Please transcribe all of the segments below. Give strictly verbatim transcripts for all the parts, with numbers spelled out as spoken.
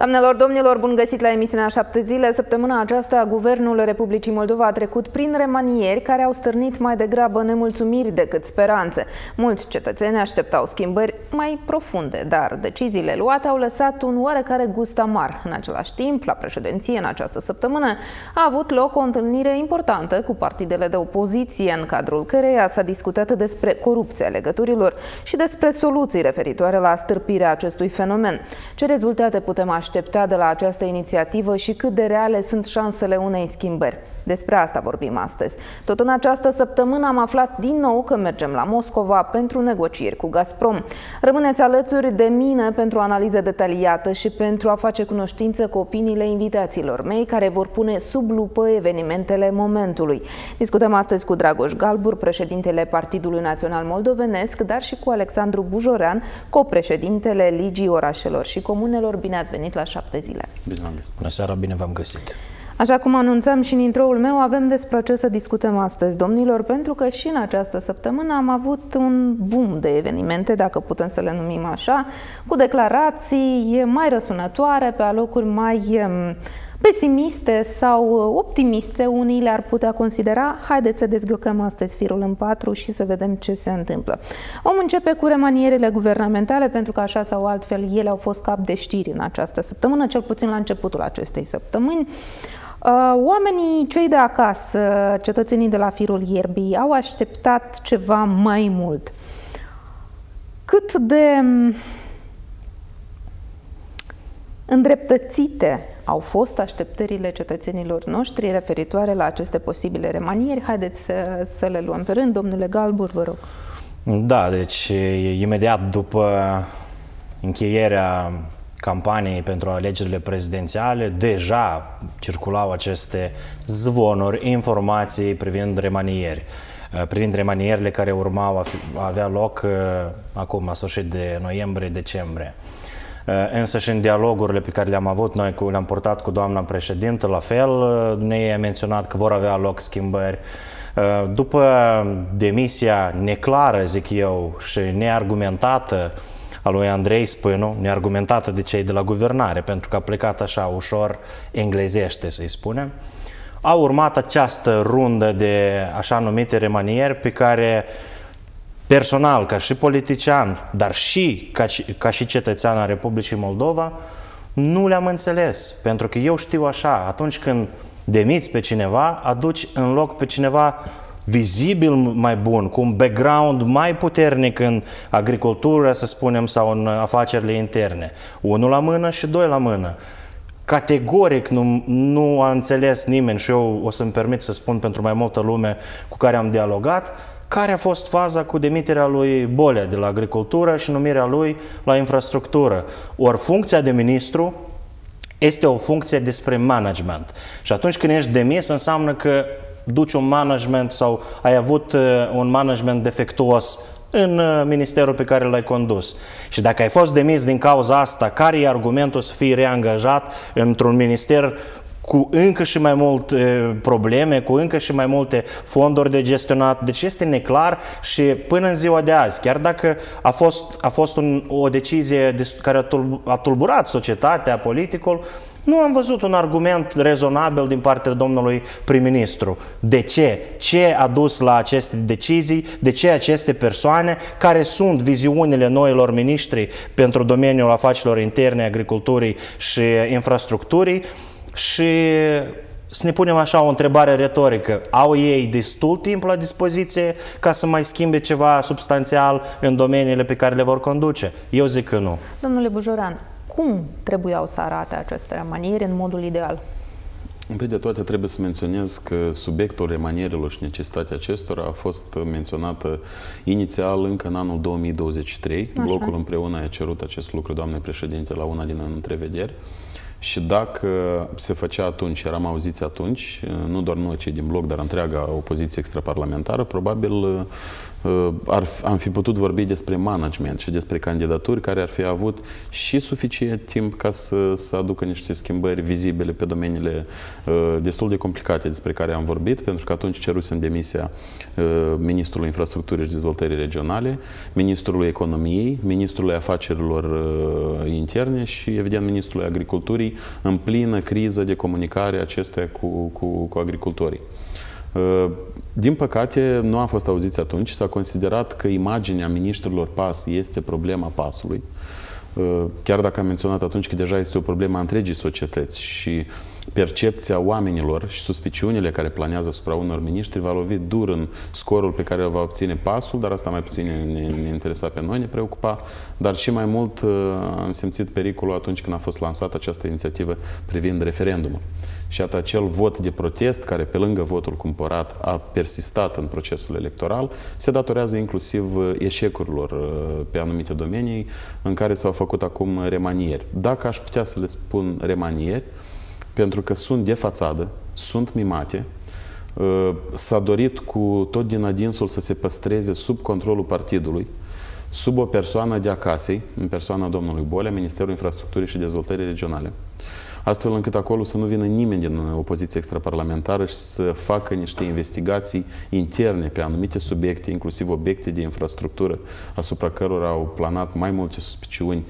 Doamnelor, domnilor, bun găsit la emisiunea șapte zile. Săptămâna aceasta, Guvernul Republicii Moldova a trecut prin remanieri care au stârnit mai degrabă nemulțumiri decât speranțe. Mulți cetățeni așteptau schimbări mai profunde, dar deciziile luate au lăsat un oarecare gust amar. În același timp, la președinție în această săptămână a avut loc o întâlnire importantă cu partidele de opoziție, în cadrul căreia s-a discutat despre corupția legăturilor și despre soluții referitoare la stârpirea acestui fenomen. Ce rezultate putem aștepta de la această inițiativă și cât de reale sunt șansele unei schimbări? Despre asta vorbim astăzi. Tot în această săptămână am aflat din nou că mergem la Moscova pentru negocieri cu Gazprom. Rămâneți alături de mine pentru o analiză detaliată și pentru a face cunoștință cu opiniile invitaților mei care vor pune sub lupă evenimentele momentului. Discutăm astăzi cu Dragoș Galbur, președintele Partidului Național Moldovenesc, dar și cu Alexandru Bujorean, copreședintele Ligii Orașelor și Comunelor. Bine ați venit la șapte zile! Bine am găsit! Bună seara, bine v-am găsit! Așa cum anunțam și în intro-ul meu, avem despre ce să discutăm astăzi, domnilor, pentru că și în această săptămână am avut un boom de evenimente, dacă putem să le numim așa, cu declarații mai răsunătoare, pe alocuri mai pesimiste sau optimiste, unii le-ar putea considera. Haideți să dezghiocăm astăzi firul în patru și să vedem ce se întâmplă. Vom începe cu remanierele guvernamentale, pentru că așa sau altfel ele au fost cap de știri în această săptămână, cel puțin la începutul acestei săptămâni. Oamenii cei de acasă, cetățenii de la firul ierbii, au așteptat ceva mai mult. Cât de îndreptățite au fost așteptările cetățenilor noștri referitoare la aceste posibile remanieri? Haideți să, să le luăm pe rând. Domnule Galbur, vă rog. Da, deci imediat după încheierea campaniei pentru alegerile prezidențiale, deja circulau aceste zvonuri, informații privind remanieri, privind remanierile care urmau a, fi, a avea loc acum, la sfârșit de noiembrie-decembrie. Însă și în dialogurile pe care le-am avut, noi le-am purtat cu doamna președintă, la fel, ne-a menționat că vor avea loc schimbări. După demisia neclară, zic eu, și neargumentată a lui Andrei Spânu, neargumentată de cei de la guvernare, pentru că a plecat așa ușor englezește, să-i spunem, a urmat această rundă de așa numite remanieri pe care personal, ca și politician, dar și ca, ca și cetățean al Republicii Moldova, nu le-am înțeles. Pentru că eu știu așa, atunci când demiți pe cineva, aduci în loc pe cineva vizibil mai bun, cu un background mai puternic în agricultură, să spunem, sau în afacerile interne. Unul la mână și doi la mână. Categoric nu, nu a înțeles nimeni, și eu o să-mi permit să spun pentru mai multă lume cu care am dialogat, care a fost faza cu demiterea lui Bolea de la agricultură și numirea lui la infrastructură. Ori funcția de ministru este o funcție despre management. Și atunci când ești demis, înseamnă că duci un management sau ai avut un management defectuos în ministerul pe care l-ai condus. Și dacă ai fost demis din cauza asta, care e argumentul să fii reangajat într-un minister cu încă și mai multe probleme, cu încă și mai multe fonduri de gestionat? Deci este neclar și până în ziua de azi, chiar dacă a fost, a fost un, o decizie de, care a tulburat societatea, politicul, nu am văzut un argument rezonabil din partea domnului prim-ministru. De ce? Ce a dus la aceste decizii? De ce aceste persoane? Care sunt viziunile noilor miniștri pentru domeniul afacerilor interne, agriculturii și infrastructurii? Și să ne punem așa o întrebare retorică. Au ei destul timp la dispoziție ca să mai schimbe ceva substanțial în domeniile pe care le vor conduce? Eu zic că nu. Domnule Bujorean, cum trebuiau să arate aceste remanieri în modul ideal? Întâi de toate trebuie să menționez că subiectul remanierilor și necesitatea acestora a fost menționată inițial încă în anul două mii douăzeci și trei. Așa. Blocul împreună a cerut acest lucru, doamne președinte, la una din întrevederi. Și dacă se făcea atunci, eram auziți atunci, nu doar noi cei din bloc, dar întreaga opoziție extraparlamentară, probabil ar, am fi putut vorbi despre management și despre candidaturi care ar fi avut și suficient timp ca să, să aducă niște schimbări vizibile pe domeniile uh, destul de complicate despre care am vorbit, pentru că atunci cerusem demisia uh, Ministrului Infrastructurii și Dezvoltării Regionale, Ministrului Economiei, Ministrului Afacerilor uh, Interne și, evident, Ministrului Agriculturii, în plină criză de comunicare acestuia cu, cu, cu agricultorii. Din păcate, nu am fost auziți atunci. S-a considerat că imaginea miniștrilor P A S este problema P A S-ului. Chiar dacă am menționat atunci că deja este o problemă a întregii societăți și percepția oamenilor și suspiciunile care planează asupra unor miniștri va lovi dur în scorul pe care îl va obține P A S-ul, dar asta mai puțin ne, ne interesa pe noi, ne preocupa, dar și mai mult am simțit pericolul atunci când a fost lansată această inițiativă privind referendumul. Și iată, acel vot de protest, care pe lângă votul cumpărat a persistat în procesul electoral, se datorează inclusiv eșecurilor pe anumite domenii în care s-au făcut acum remanieri. Dacă aș putea să le spun remanieri, pentru că sunt de fațadă, sunt mimate, s-a dorit cu tot din adinsul să se păstreze sub controlul partidului, sub o persoană de acasei, în persoana domnului Bolea, Ministerul Infrastructurii și Dezvoltării Regionale, astfel încât acolo să nu vină nimeni din opoziția extraparlamentară și să facă niște investigații interne pe anumite subiecte, inclusiv obiecte de infrastructură, asupra cărora au planat mai multe suspiciuni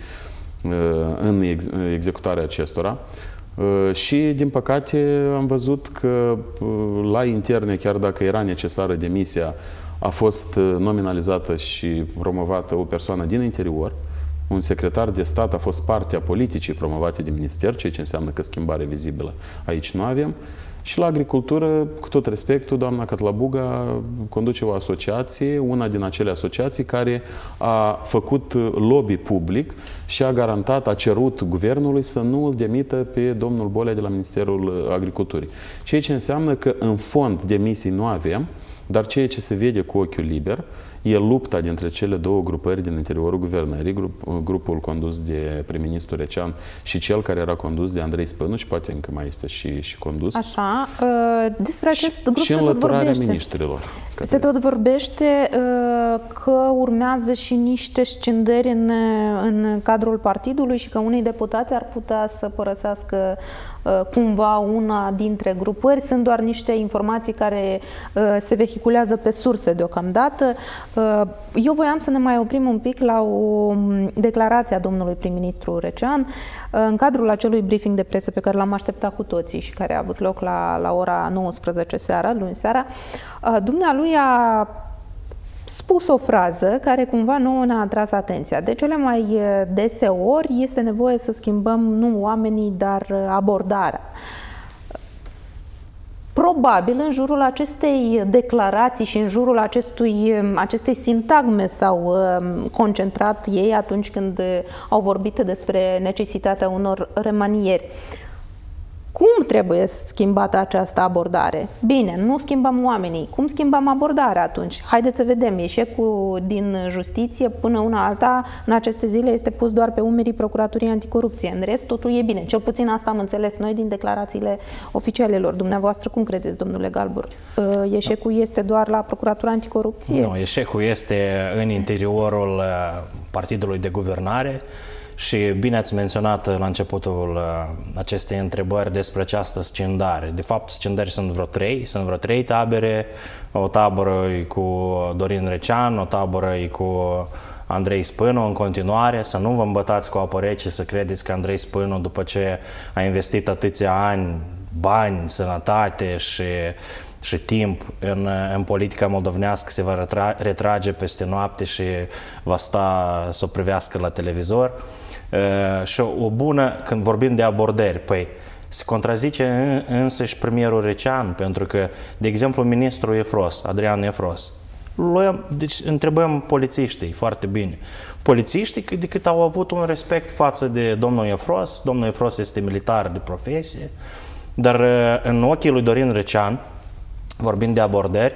în executarea acestora. Și, din păcate, am văzut că la interne, chiar dacă era necesară demisia, a fost nominalizată și promovată o persoană din interior. Un secretar de stat a fost parte a politicii promovate de minister, ceea ce înseamnă că schimbare vizibilă aici nu avem. Și la agricultură, cu tot respectul, doamna Catlabuga conduce o asociație, una din acele asociații care a făcut lobby public și a garantat, a cerut guvernului să nu îl demită pe domnul Bolea de la Ministerul Agriculturii. Ceea ce înseamnă că în fond demisii nu avem, dar ceea ce se vede cu ochiul liber e lupta dintre cele două grupări din interiorul guvernării, grup, grupul condus de prim-ministru Recean și cel care era condus de Andrei Spânu și poate încă mai este și, și condus. Așa, despre acest grup și se tot vorbește. miniștrilor. Se tot vorbește că urmează și niște scindări în, în cadrul partidului și că unei deputați ar putea să părăsească cumva una dintre grupări. Sunt doar niște informații care se vehiculează pe surse deocamdată. Eu voiam să ne mai oprim un pic la o declarație a domnului prim-ministru Recean în cadrul acelui briefing de presă pe care l-am așteptat cu toții și care a avut loc la, la ora nouăsprezece seara, luni seara. Dumnealui a spus o frază care cumva nouă ne-a atras atenția. De cele mai dese ori este nevoie să schimbăm nu oamenii, dar abordarea. Probabil în jurul acestei declarații și în jurul acestui, acestei sintagme s-au concentrat ei atunci când au vorbit despre necesitatea unor remanieri. Cum trebuie schimbată această abordare? Bine, nu schimbăm oamenii. Cum schimbăm abordarea atunci? Haideți să vedem. Eșecul din justiție până una alta în aceste zile este pus doar pe umerii Procuraturii Anticorupție. În rest, totul e bine. Cel puțin asta am înțeles noi din declarațiile oficialelor. Dumneavoastră, cum credeți, domnule Galbur? Eșecul este doar la Procuratura Anticorupție? Nu, eșecul este în interiorul partidului de guvernare. Și bine ați menționat la începutul acestei întrebări despre această scindare. De fapt, scindări sunt vreo trei, sunt vreo trei tabere. O tabără e cu Dorin Recean, o tabără e cu Andrei Spânu în continuare. Să nu vă îmbătați cu apă rece, să credeți că Andrei Spânu, după ce a investit atâția ani, bani, sănătate și și timp în, în politica moldovnească se va retra, retrage peste noapte și va sta să o privească la televizor. Uh, și o, o bună, când vorbim de abordări, păi se contrazice în, însăși premierul Recean, pentru că, de exemplu, ministrul Efros, Adrian Efros, luăm, deci întrebăm polițiștii foarte bine. Polițiștii cât de cât au avut un respect față de domnul Efros, domnul Efros este militar de profesie, dar în ochii lui Dorin Recean, vorbind de abordări,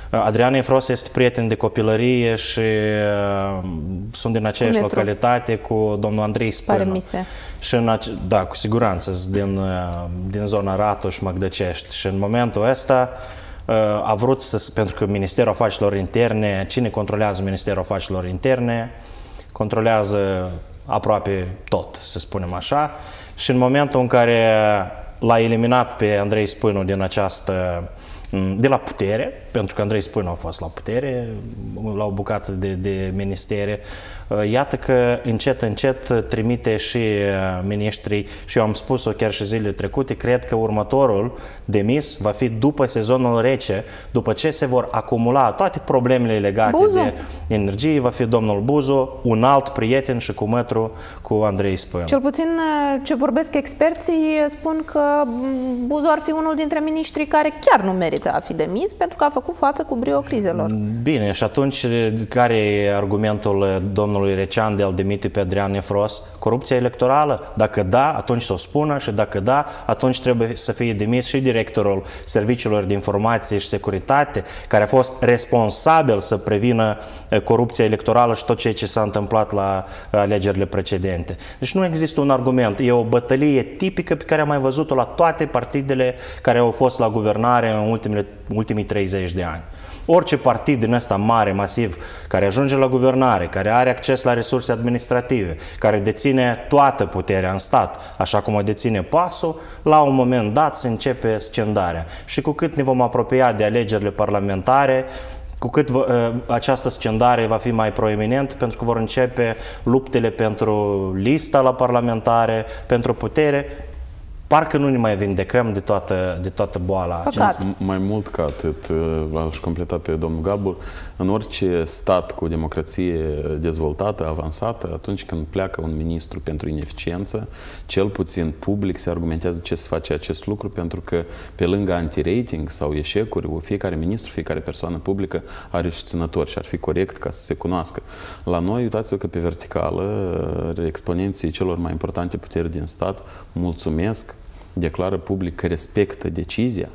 Adrian Efros este prieten de copilărie și uh, sunt din aceeași localitate cu domnul Andrei Spânu. Și în ace- da, cu siguranță, din, uh, din zona Ratoș, Măgdăcești. Și în momentul ăsta uh, a vrut să, pentru că Ministerul Afacerilor Interne, cine controlează Ministerul Afacerilor Interne, controlează aproape tot, să spunem așa. Și în momentul în care l-a eliminat pe Andrei Spânu din această de la putere, pentru că Andrei Spânu a fost la putere, la o bucată de, de ministere. Iată că încet, încet trimite și miniștrii, și eu am spus-o chiar și zilele trecute, cred că următorul demis va fi după sezonul rece, după ce se vor acumula toate problemele legate Buzu. de energie, va fi domnul Buzu, un alt prieten și cumătru cu Andrei Spânu. Cel puțin ce vorbesc experții spun că Buzu ar fi unul dintre miniștrii care chiar nu merită a fi demis, pentru că a făcut față cu brio crizelor. Bine, și atunci care e argumentul domnului Recean de a-l demite pe Adrian Efros? Corupția electorală? Dacă da, atunci să o spună, și dacă da, atunci trebuie să fie demis și directorul Serviciilor de Informație și Securitate, care a fost responsabil să prevină corupția electorală și tot ceea ce s-a întâmplat la alegerile precedente. Deci nu există un argument. E o bătălie tipică pe care am mai văzut-o la toate partidele care au fost la guvernare în ultimele, ultimii treizeci de ani. Orice partid din ăsta mare, masiv, care ajunge la guvernare, care are acces la resurse administrative, care deține toată puterea în stat, așa cum o deține PAS-ul, la un moment dat se începe scendarea. Și cu cât ne vom apropia de alegerile parlamentare, cu cât uh, această scendare va fi mai proeminent, pentru că vor începe luptele pentru lista la parlamentare, pentru putere. Parcă nu ne mai vindecăm de toată, de toată boala. Mai mult ca atât, aș completa pe domnul Gabur, în orice stat cu democrație dezvoltată, avansată, atunci când pleacă un ministru pentru ineficiență, cel puțin public se argumentează ce se face acest lucru, pentru că pe lângă anti-rating sau eșecuri, fiecare ministru, fiecare persoană publică are susținători și ar fi corect ca să se cunoască. La noi, uitați-vă că pe verticală, exponenții celor mai importante puteri din stat mulțumesc, declară public că respectă decizia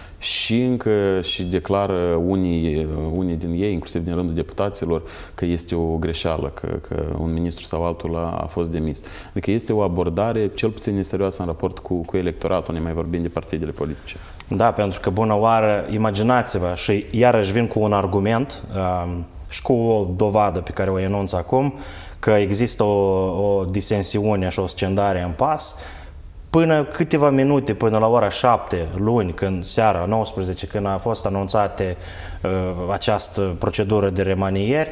și încă și declară unii, unii din ei, inclusiv din rândul deputaților, că este o greșeală, că, că un ministru sau altul a, a fost demis. Adică este o abordare cel puțin neserioasă în raport cu, cu electoratul, ne mai vorbim de partidele politice. Da, pentru că bună oară, imaginați-vă, și iarăși vin cu un argument um, și cu o dovadă pe care o enunț acum, că există o, o disensiune și o scendare în PAS. Până câteva minute, până la ora șapte, luni, când seara, nouăsprezece, când a fost anunțată uh, această procedură de remanieri,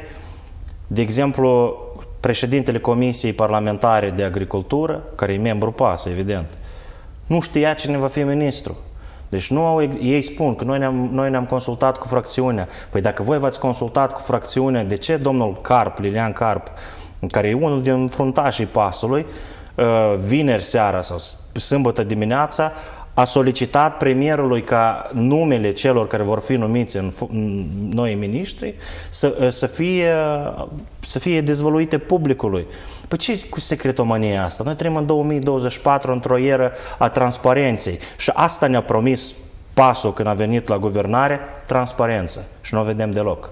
de exemplu, președintele Comisiei Parlamentare de Agricultură, care e membru PAS, evident, nu știa cine va fi ministru. Deci nu au, ei spun că noi ne-am, noi ne-am consultat cu fracțiunea. Păi dacă voi v-ați consultat cu fracțiunea, de ce domnul Carp, Lilian Carp, care e unul din fruntașii PAS-ului, vineri seara sau sâmbătă dimineața, a solicitat premierului ca numele celor care vor fi numiți în noi miniștri să, să, fie, să fie dezvăluite publicului. Păi ce cu secretomania asta? Noi trăim în două mii douăzeci și patru într-o eră a transparenței și asta ne-a promis PAS-ul când a venit la guvernare, transparență, și nu o vedem deloc.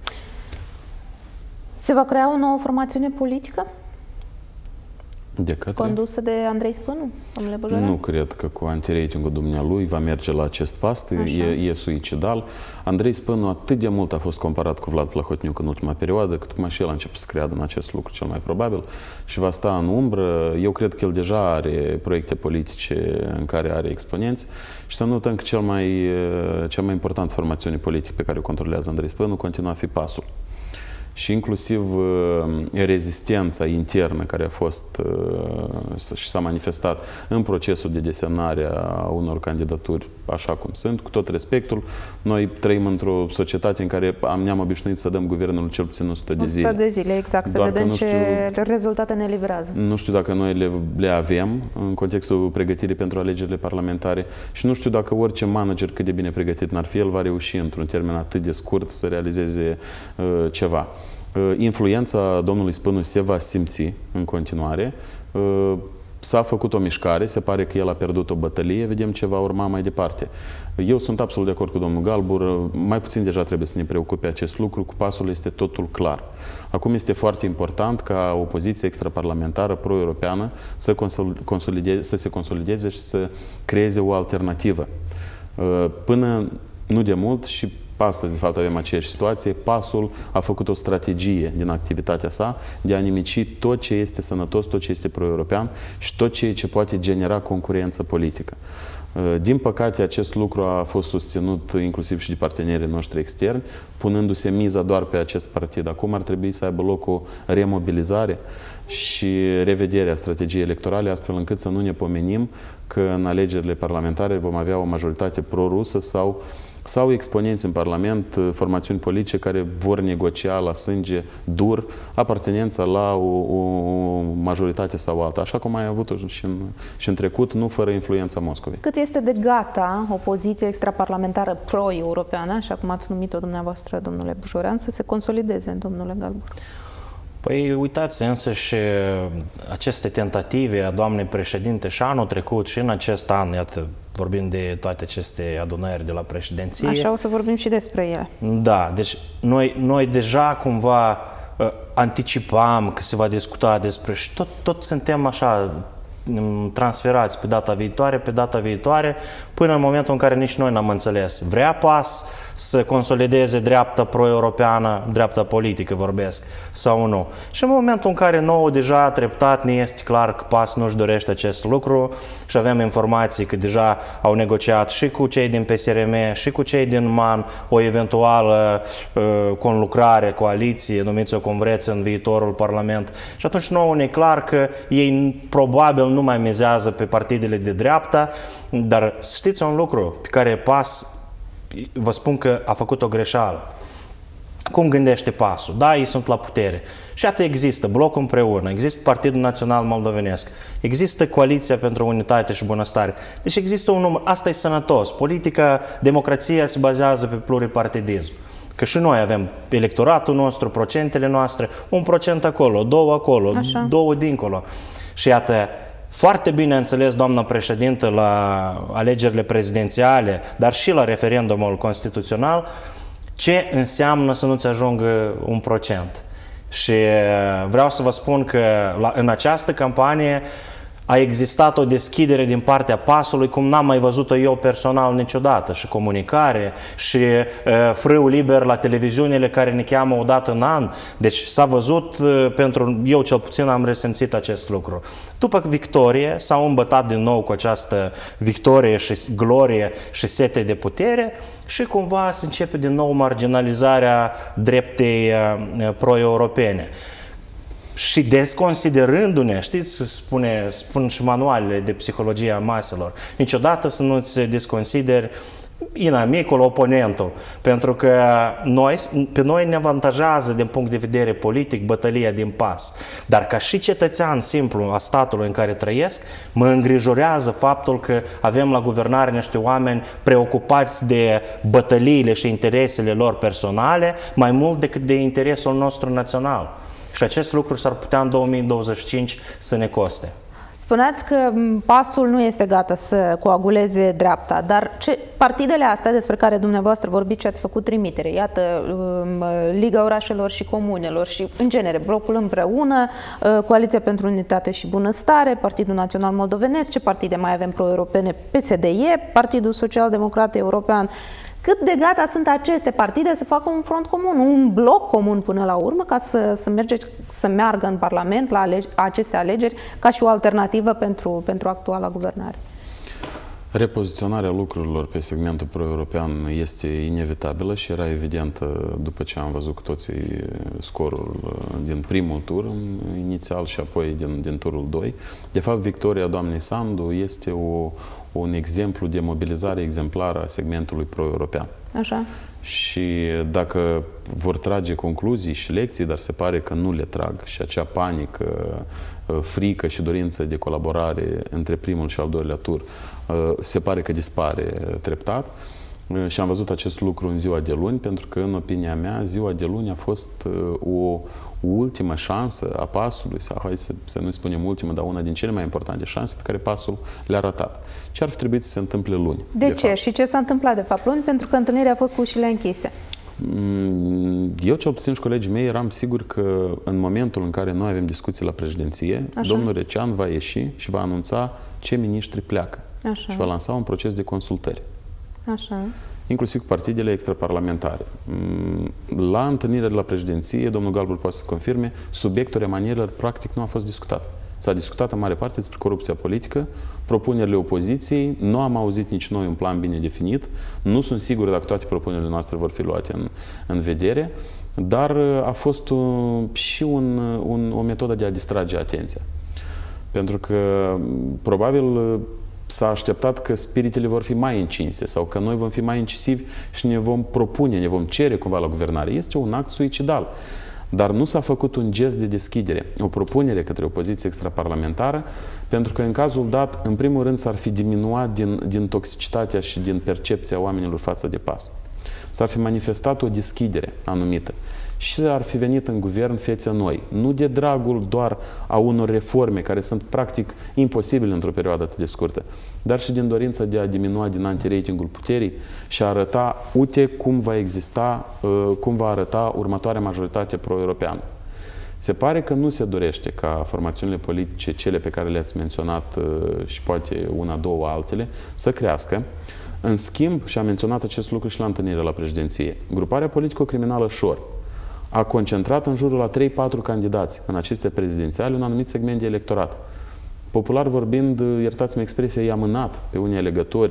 Se va crea o nouă formațiune politică? De către? Condusă de Andrei Spânu, domnule Băjorean? Nu cred că cu anti-ratingul dumnealui va merge la acest pas, e, e suicidal. Andrei Spânu atât de mult a fost comparat cu Vlad Plahotniuc în ultima perioadă, că tocmai și el a început să creadă în acest lucru cel mai probabil și va sta în umbră. Eu cred că el deja are proiecte politice în care are exponenți și să nu uităm că cel mai, cea mai important formațiune politică pe care o controlează Andrei Spânu continua a fi PAS-ul. Și inclusiv rezistența internă care a fost și s-a manifestat în procesul de desemnare a unor candidaturi așa cum sunt, cu tot respectul. Noi trăim într-o societate în care ne-am obișnuit să dăm guvernul cel puțin o sută de zile. o sută de zile, exact, să vedem ce rezultate ne livrează. Nu știu dacă noi le, le avem în contextul pregătirii pentru alegerile parlamentare și nu știu dacă orice manager, cât de bine pregătit n-ar fi, el va reuși într-un termen atât de scurt să realizeze uh, ceva. Influența domnului Spânu se va simți în continuare. s-a făcut o mișcare, se pare că el a pierdut o bătălie, vedem ce va urma mai departe. Eu sunt absolut de acord cu domnul Galbur, mai puțin deja trebuie să ne preocupe acest lucru, cu pasul este totul clar. Acum este foarte important ca opoziția extraparlamentară pro-europeană să, consolideze, să se consolideze și să creeze o alternativă. Până nu de mult și astăzi, de fapt, avem aceeași situație. PAS-ul a făcut o strategie din activitatea sa de a nimici tot ce este sănătos, tot ce este pro-european și tot ce, ce poate genera concurență politică. Din păcate, acest lucru a fost susținut inclusiv și de partenerii noștri externi, punându-se miza doar pe acest partid. Acum ar trebui să aibă loc o remobilizare și revederea strategiei electorale, astfel încât să nu ne pomenim că în alegerile parlamentare vom avea o majoritate pro-rusă sau sau exponenți în Parlament, formațiuni politice care vor negocia la sânge dur apartenența la o, o majoritate sau alta, așa cum ai avut și în, și în trecut, nu fără influența Moscovei. Cât este de gata opoziția extraparlamentară pro-europeană, așa cum ați numit-o dumneavoastră, domnule Bujorean, să se consolideze, domnule Galbur? Păi uitați însă și aceste tentative a doamnei președinte și anul trecut și în acest an, iată, vorbim de toate aceste adunări de la președinție. Așa o să vorbim și despre ele. Da, deci noi, noi deja cumva uh, anticipam că se va discuta despre și tot, tot suntem așa transferați pe data viitoare, pe data viitoare, până în momentul în care nici noi n-am înțeles. Vrea PAS să consolideze dreapta pro-europeană, dreapta politică vorbesc, sau nu. Și în momentul în care nouă deja treptat ne este clar că PAS nu-și dorește acest lucru și avem informații că deja au negociat și cu cei din P S R M și cu cei din M A N o eventuală uh, conlucrare, coaliție, numiți-o cum vreți, în viitorul Parlament. Și atunci nouă ne e clar că ei probabil nu mai mizează pe partidele de dreapta, dar știți un lucru pe care PAS, vă spun că a făcut o greșeală. Cum gândește PAS-ul? Da, ei sunt la putere. Și atât există Blocul Împreună, există Partidul Național Moldovenesc, există Coaliția pentru Unitate și Bunăstare. Deci există un număr. Asta e sănătos. Politica, democrația se bazează pe pluripartidism. Că și noi avem electoratul nostru, procentele noastre, un procent acolo, două acolo, Așa. două dincolo. Și iată, foarte bine înțeles doamna președintă la alegerile prezidențiale, dar și la referendumul constituțional, ce înseamnă să nu-ți ajungă un procent. Și vreau să vă spun că la, în această campanie a existat o deschidere din partea PAS-ului cum n-am mai văzut-o eu personal niciodată. Și comunicare, și uh, frâu liber la televiziunile care ne cheamă o dată în an. Deci s-a văzut, uh, pentru eu cel puțin am resimțit acest lucru. După victorie s-au îmbătat din nou cu această victorie și glorie și sete de putere și cumva se începe din nou marginalizarea dreptei uh, pro-europene. Și desconsiderându-ne, știți, spune, spun și manualele de psihologie a maselor, niciodată să nu-ți desconsideri inamicul, oponentul, pentru că noi, pe noi ne avantajează din punct de vedere politic bătălia din PAS. Dar ca și cetățean simplu a statului în care trăiesc, mă îngrijorează faptul că avem la guvernare niște oameni preocupați de bătăliile și interesele lor personale mai mult decât de interesul nostru național. Și acest lucru s-ar putea în două mii douăzeci și cinci să ne coste. Spuneați că PAS-ul nu este gata să coaguleze dreapta, dar ce partidele astea despre care dumneavoastră vorbiți și ați făcut trimitere, iată, Liga Orașelor și Comunelor și, în genere, Blocul Împreună, Coaliția pentru Unitate și Bunăstare, Partidul Național Moldovenesc, ce partide mai avem pro-europene? P S D E, Partidul Social-Democrat European. Cât de gata sunt aceste partide să facă un front comun, un bloc comun până la urmă, ca să, să, merge, să meargă în Parlament la alege, aceste alegeri ca și o alternativă pentru, pentru actuala guvernare? Repoziționarea lucrurilor pe segmentul pro-european este inevitabilă și era evidentă după ce am văzut cu toții scorul din primul tur inițial și apoi din, din turul doi. De fapt, victoria doamnei Sandu este o, un exemplu de mobilizare exemplară a segmentului pro-european. Așa. Și dacă vor trage concluzii și lecții, dar se pare că nu le trag și acea panică, frică și dorință de colaborare între primul și al doilea tur se pare că dispare treptat, Și am văzut acest lucru în ziua de luni, pentru că, în opinia mea, ziua de luni a fost o ultimă șansă a PAS-ului, sau hai să, să nu spunem ultimă, dar una din cele mai importante șanse pe care PAS-ul le-a ratat. Ce ar fi trebuit să se întâmple luni? De, de ce? Fapt. Și ce s-a întâmplat de fapt luni? Pentru că întâlnirea a fost cu ușile închise. Eu, cel puțin și colegii mei, eram sigur că în momentul în care noi avem discuții la președinție, Așa. domnul Recean va ieși și va anunța ce miniștri pleacă. Așa. Și va lansa un proces de consultări. Așa. Inclusiv cu partidele extraparlamentare. La întâlnirea de la președinție, domnul Galbur poate să confirme, subiectul remanierilor practic nu a fost discutat. S-a discutat în mare parte despre corupția politică, propunerile opoziției, nu am auzit nici noi un plan bine definit, nu sunt sigur dacă toate propunerile noastre vor fi luate în, în vedere, dar a fost un, și un, un, o metodă de a distrage atenția. Pentru că probabil s-a așteptat că spiritele vor fi mai încinse sau că noi vom fi mai incisivi și ne vom propune, ne vom cere cumva la guvernare. Este un act suicidal. Dar nu s-a făcut un gest de deschidere, o propunere către opoziție extraparlamentară, pentru că în cazul dat, în primul rând, s-ar fi diminuat din, din toxicitatea și din percepția oamenilor față de PAS. S-ar fi manifestat o deschidere anumită și ar fi venit în guvern fețe noi. Nu de dragul doar a unor reforme care sunt practic imposibile într-o perioadă atât de scurtă, dar și din dorința de a diminua din antiratingul puterii și a arăta, uite cum va exista, cum va arăta următoarea majoritate pro-europeană. Se pare că nu se dorește ca formațiunile politice, cele pe care le-ați menționat și poate una, două altele, să crească. În schimb, și am menționat acest lucru și la întâlnirea la președinție, gruparea politico-criminală Șor a concentrat în jurul la trei patru candidați în aceste prezidențiale un anumit segment de electorat. Popular vorbind, iertați-mi expresia, i-a mânat pe unii alegători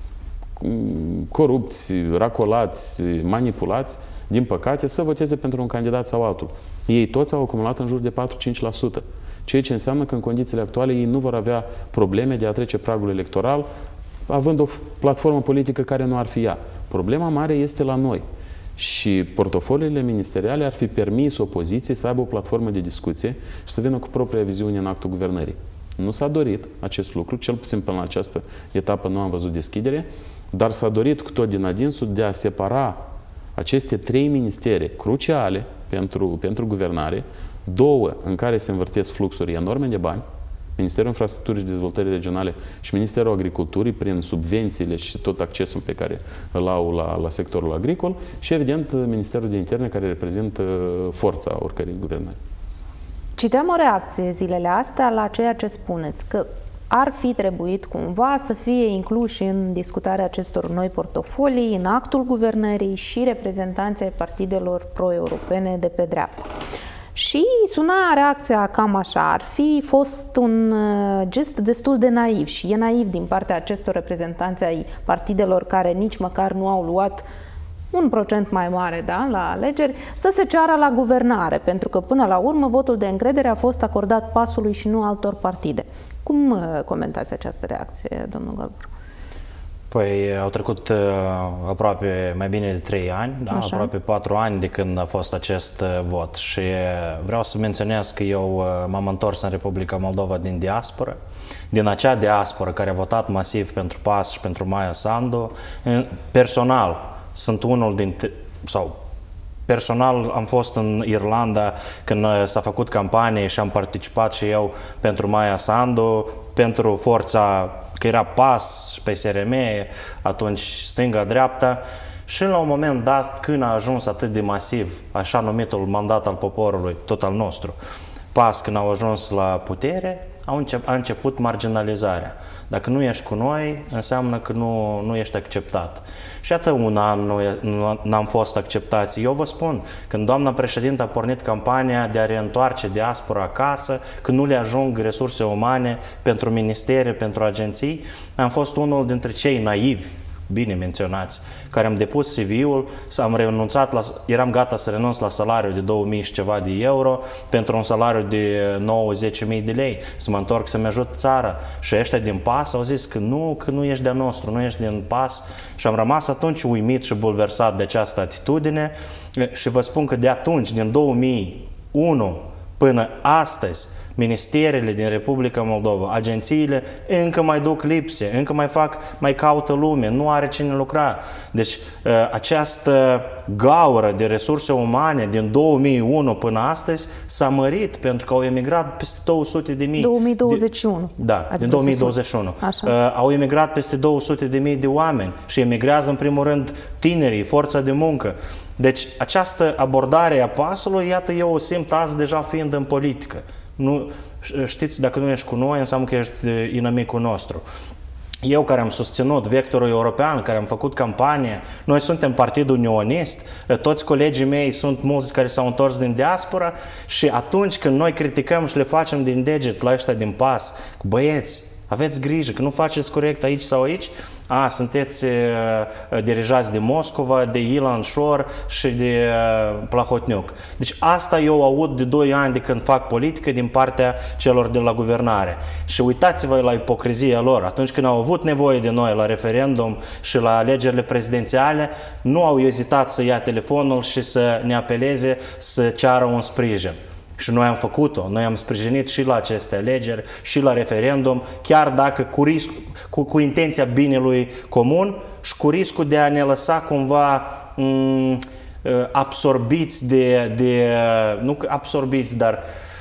corupți, racolați, manipulați, din păcate, să voteze pentru un candidat sau altul. Ei toți au acumulat în jur de patru-cinci la sută, ceea ce înseamnă că în condițiile actuale ei nu vor avea probleme de a trece pragul electoral, având o platformă politică care nu ar fi ea. Problema mare este la noi. Și portofoliile ministeriale ar fi permis opoziției să aibă o platformă de discuție și să vină cu propria viziune în actul guvernării. Nu s-a dorit acest lucru, cel puțin până la această etapă nu am văzut deschidere, dar s-a dorit cu tot din adinsul de a separa aceste trei ministere cruciale pentru, pentru guvernare, două în care se învârtesc fluxuri enorme de bani, Ministerul Infrastructurii și Dezvoltării Regionale și Ministerul Agriculturii, prin subvențiile și tot accesul pe care îl au la, la sectorul agricol, și, evident, Ministerul de Interne, care reprezintă forța oricărei guvernări. Citeam o reacție zilele astea la ceea ce spuneți, că ar fi trebuit cumva să fie incluși în discutarea acestor noi portofolii, în actul guvernării, și reprezentanții ai partidelor pro-europene de pe dreapta. Și suna reacția cam așa, ar fi fost un gest destul de naiv și e naiv din partea acestor reprezentanți ai partidelor care nici măcar nu au luat un procent mai mare, da, la alegeri, să se ceară la guvernare, pentru că până la urmă votul de încredere a fost acordat PAS-ului și nu altor partide. Cum comentați această reacție, domnul Galbur? Păi au trecut uh, aproape mai bine de trei ani, da? Aproape patru ani de când a fost acest uh, vot și vreau să menționez că eu uh, m-am întors în Republica Moldova din diaspora, din acea diaspora care a votat masiv pentru PAS și pentru Maia Sandu. Personal sunt unul dintre, sau personal am fost în Irlanda când s-a făcut campanie și am participat și eu pentru Maia Sandu, pentru forța că era PAS, P S R M, atunci stânga-dreapta, și la un moment dat, când a ajuns atât de masiv, așa numitul mandat al poporului, tot al nostru, PAS, când au ajuns la putere, a început, a început marginalizarea. Dacă nu ești cu noi, înseamnă că nu, nu ești acceptat. Și atât un an nu n-am fost acceptați. Eu vă spun, când doamna președintă a pornit campania de a reîntoarce diaspora acasă, când nu le ajung resurse umane pentru ministere, pentru agenții, am fost unul dintre cei naivi, bine menționați, care am depus C V-ul, am renunțat la, eram gata să renunț la salariul de două mii și ceva de euro pentru un salariu de nouă zece mii de lei, să mă întorc să-mi ajut țara. Și ăștia din PAS au zis că nu, că nu ești de-a nostru, nu ești din PAS. Și am rămas atunci uimit și bulversat de această atitudine și vă spun că de atunci, din două mii unu până astăzi, Ministerele din Republica Moldova, agențiile încă mai duc lipse, încă mai fac, mai caută lume, nu are cine lucra. Deci această gaură de resurse umane din două mii unu până astăzi s-a mărit pentru că au emigrat peste două sute de mii. două mii douăzeci și unu. De, da, din două mii douăzeci și unu. Așa. Au emigrat peste două sute de mii de oameni și emigrează în primul rând tinerii, forța de muncă. Deci această abordare a pasului, iată, eu o simt azi deja fiind în politică. Nu, știți, dacă nu ești cu noi, înseamnă că ești inamicul nostru. Eu care am susținut vectorul european, care am făcut campanie, noi suntem Partidul Unionist, toți colegii mei sunt mulți care s-au întors din diaspora și atunci când noi criticăm și le facem din deget la ăștia din pas, băieți, aveți grijă că nu faceți corect aici sau aici, a, sunteți uh, dirijați de Moscova, de Ilan Shor și de uh, Plahotniuc. Deci asta eu aud de doi ani de când fac politică din partea celor de la guvernare. Și uitați-vă la ipocrizia lor. Atunci când au avut nevoie de noi la referendum și la alegerile prezidențiale, nu au ezitat să ia telefonul și să ne apeleze să ceară un sprijin. Și noi am făcut-o, noi am sprijinit și la aceste alegeri, și la referendum, chiar dacă cu, risc, cu, cu intenția binelui comun și cu riscul de a ne lăsa cumva m, absorbiți de, de, nu absorbiți, dar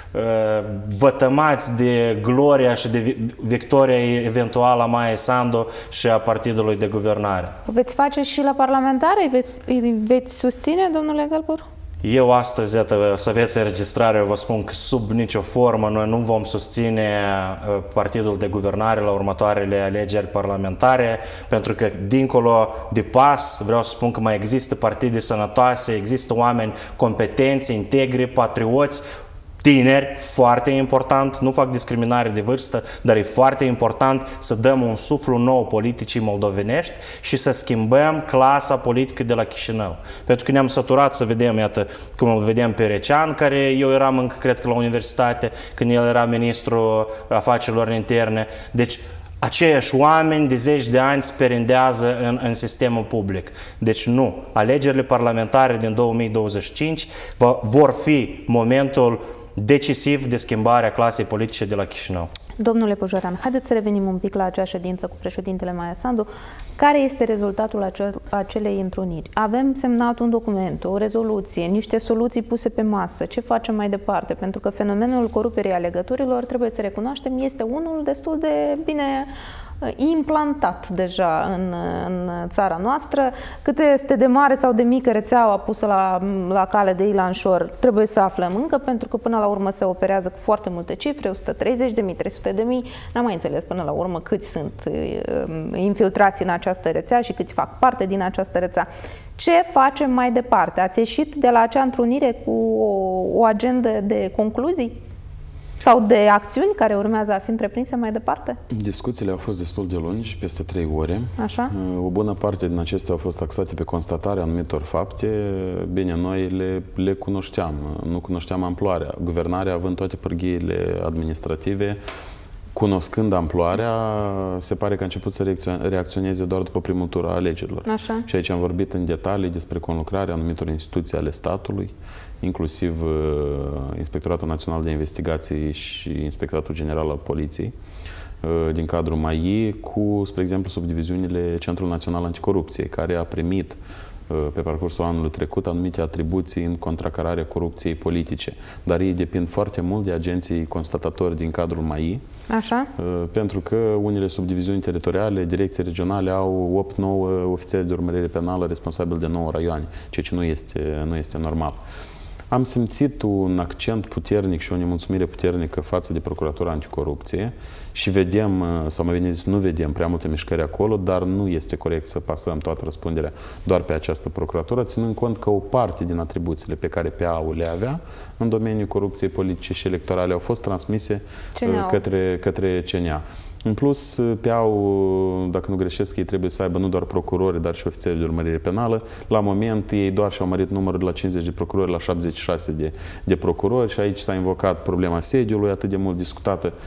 vătămați de gloria și de victoria eventuală a Maiei Sandu și a partidului de guvernare. O veți face și la parlamentare? Îi veți, îi veți susține, domnule Galbur? Eu astăzi, iată, să aveți înregistrare, vă spun că sub nicio formă noi nu vom susține partidul de guvernare la următoarele alegeri parlamentare, pentru că dincolo de pas, vreau să spun că mai există partide sănătoase, există oameni competenți, integri, patrioți, tineri, foarte important, nu fac discriminare de vârstă, dar e foarte important să dăm un suflu nou politicii moldovenești și să schimbăm clasa politică de la Chișinău. Pentru că ne-am săturat să vedem, iată, cum îl vedem pe Recean, care eu eram încă, cred că la universitate, când el era ministrul afacerilor interne. Deci, aceiași oameni de zeci de ani sperindează în, în sistemul public. Deci nu, alegerile parlamentare din două mii douăzeci și cinci vor fi momentul decisiv de schimbare a clasei politice de la Chișinău. Domnule Pujorean, haideți să revenim un pic la acea ședință cu președintele Maia Sandu. Care este rezultatul acel, acelei întruniri? Avem semnat un document, o rezoluție, niște soluții puse pe masă. Ce facem mai departe? Pentru că fenomenul coruperii alegătorilor, trebuie să recunoaștem, este unul destul de bine implantat deja în, în țara noastră. Cât este de mare sau de mică rețeaua pusă la, la cale de Ilan Shor, trebuie să aflăm încă, pentru că până la urmă se operează cu foarte multe cifre, o sută treizeci de mii, trei sute de mii. N-am mai înțeles până la urmă câți sunt infiltrați în această rețea și câți fac parte din această rețea. Ce facem mai departe? Ați ieșit de la acea întrunire cu o, o agendă de concluzii? Sau de acțiuni care urmează a fi întreprinse mai departe? Discuțiile au fost destul de lungi, peste trei ore. Așa? O bună parte din acestea au fost axate pe constatarea anumitor fapte. Bine, noi le, le cunoșteam, nu cunoșteam amploarea. Guvernarea, având toate pârghiile administrative, cunoscând amploarea, se pare că a început să reacționeze doar după primul tur a alegerilor. Așa. Și aici am vorbit în detalii despre conlucrarea anumitor instituții ale statului, inclusiv uh, Inspectoratul Național de Investigații și Inspectoratul General al Poliției, uh, din cadrul M A I, cu, spre exemplu, subdiviziunile Centrul Național Anticorupție, care a primit uh, pe parcursul anului trecut anumite atribuții în contracararea corupției politice. Dar ei depind foarte mult de agenții constatatori din cadrul M A I. Așa? Uh, pentru că unele subdiviziuni teritoriale, direcții regionale, au opt nouă ofițeri de urmărire penală responsabili de nouă raioane, ceea ce nu este, nu este normal. Am simțit un accent puternic și o nemulțumire puternică față de Procuratura Anticorupție și vedem, sau mai bine zis, nu vedem prea multe mișcări acolo, dar nu este corect să pasăm toată răspunderea doar pe această procuratură, ținând cont că o parte din atribuțiile pe care P A-ul le avea în domeniul corupției politice și electorale au fost transmise către, către C N A. În plus, P A-ul, dacă nu greșesc, ei trebuie să aibă nu doar procurori, dar și ofițeri de urmărire penală. La moment, ei doar și-au mărit numărul la cincizeci de procurori, la șaptezeci și șase de, de procurori și aici s-a invocat problema sediului, atât de mult discutată.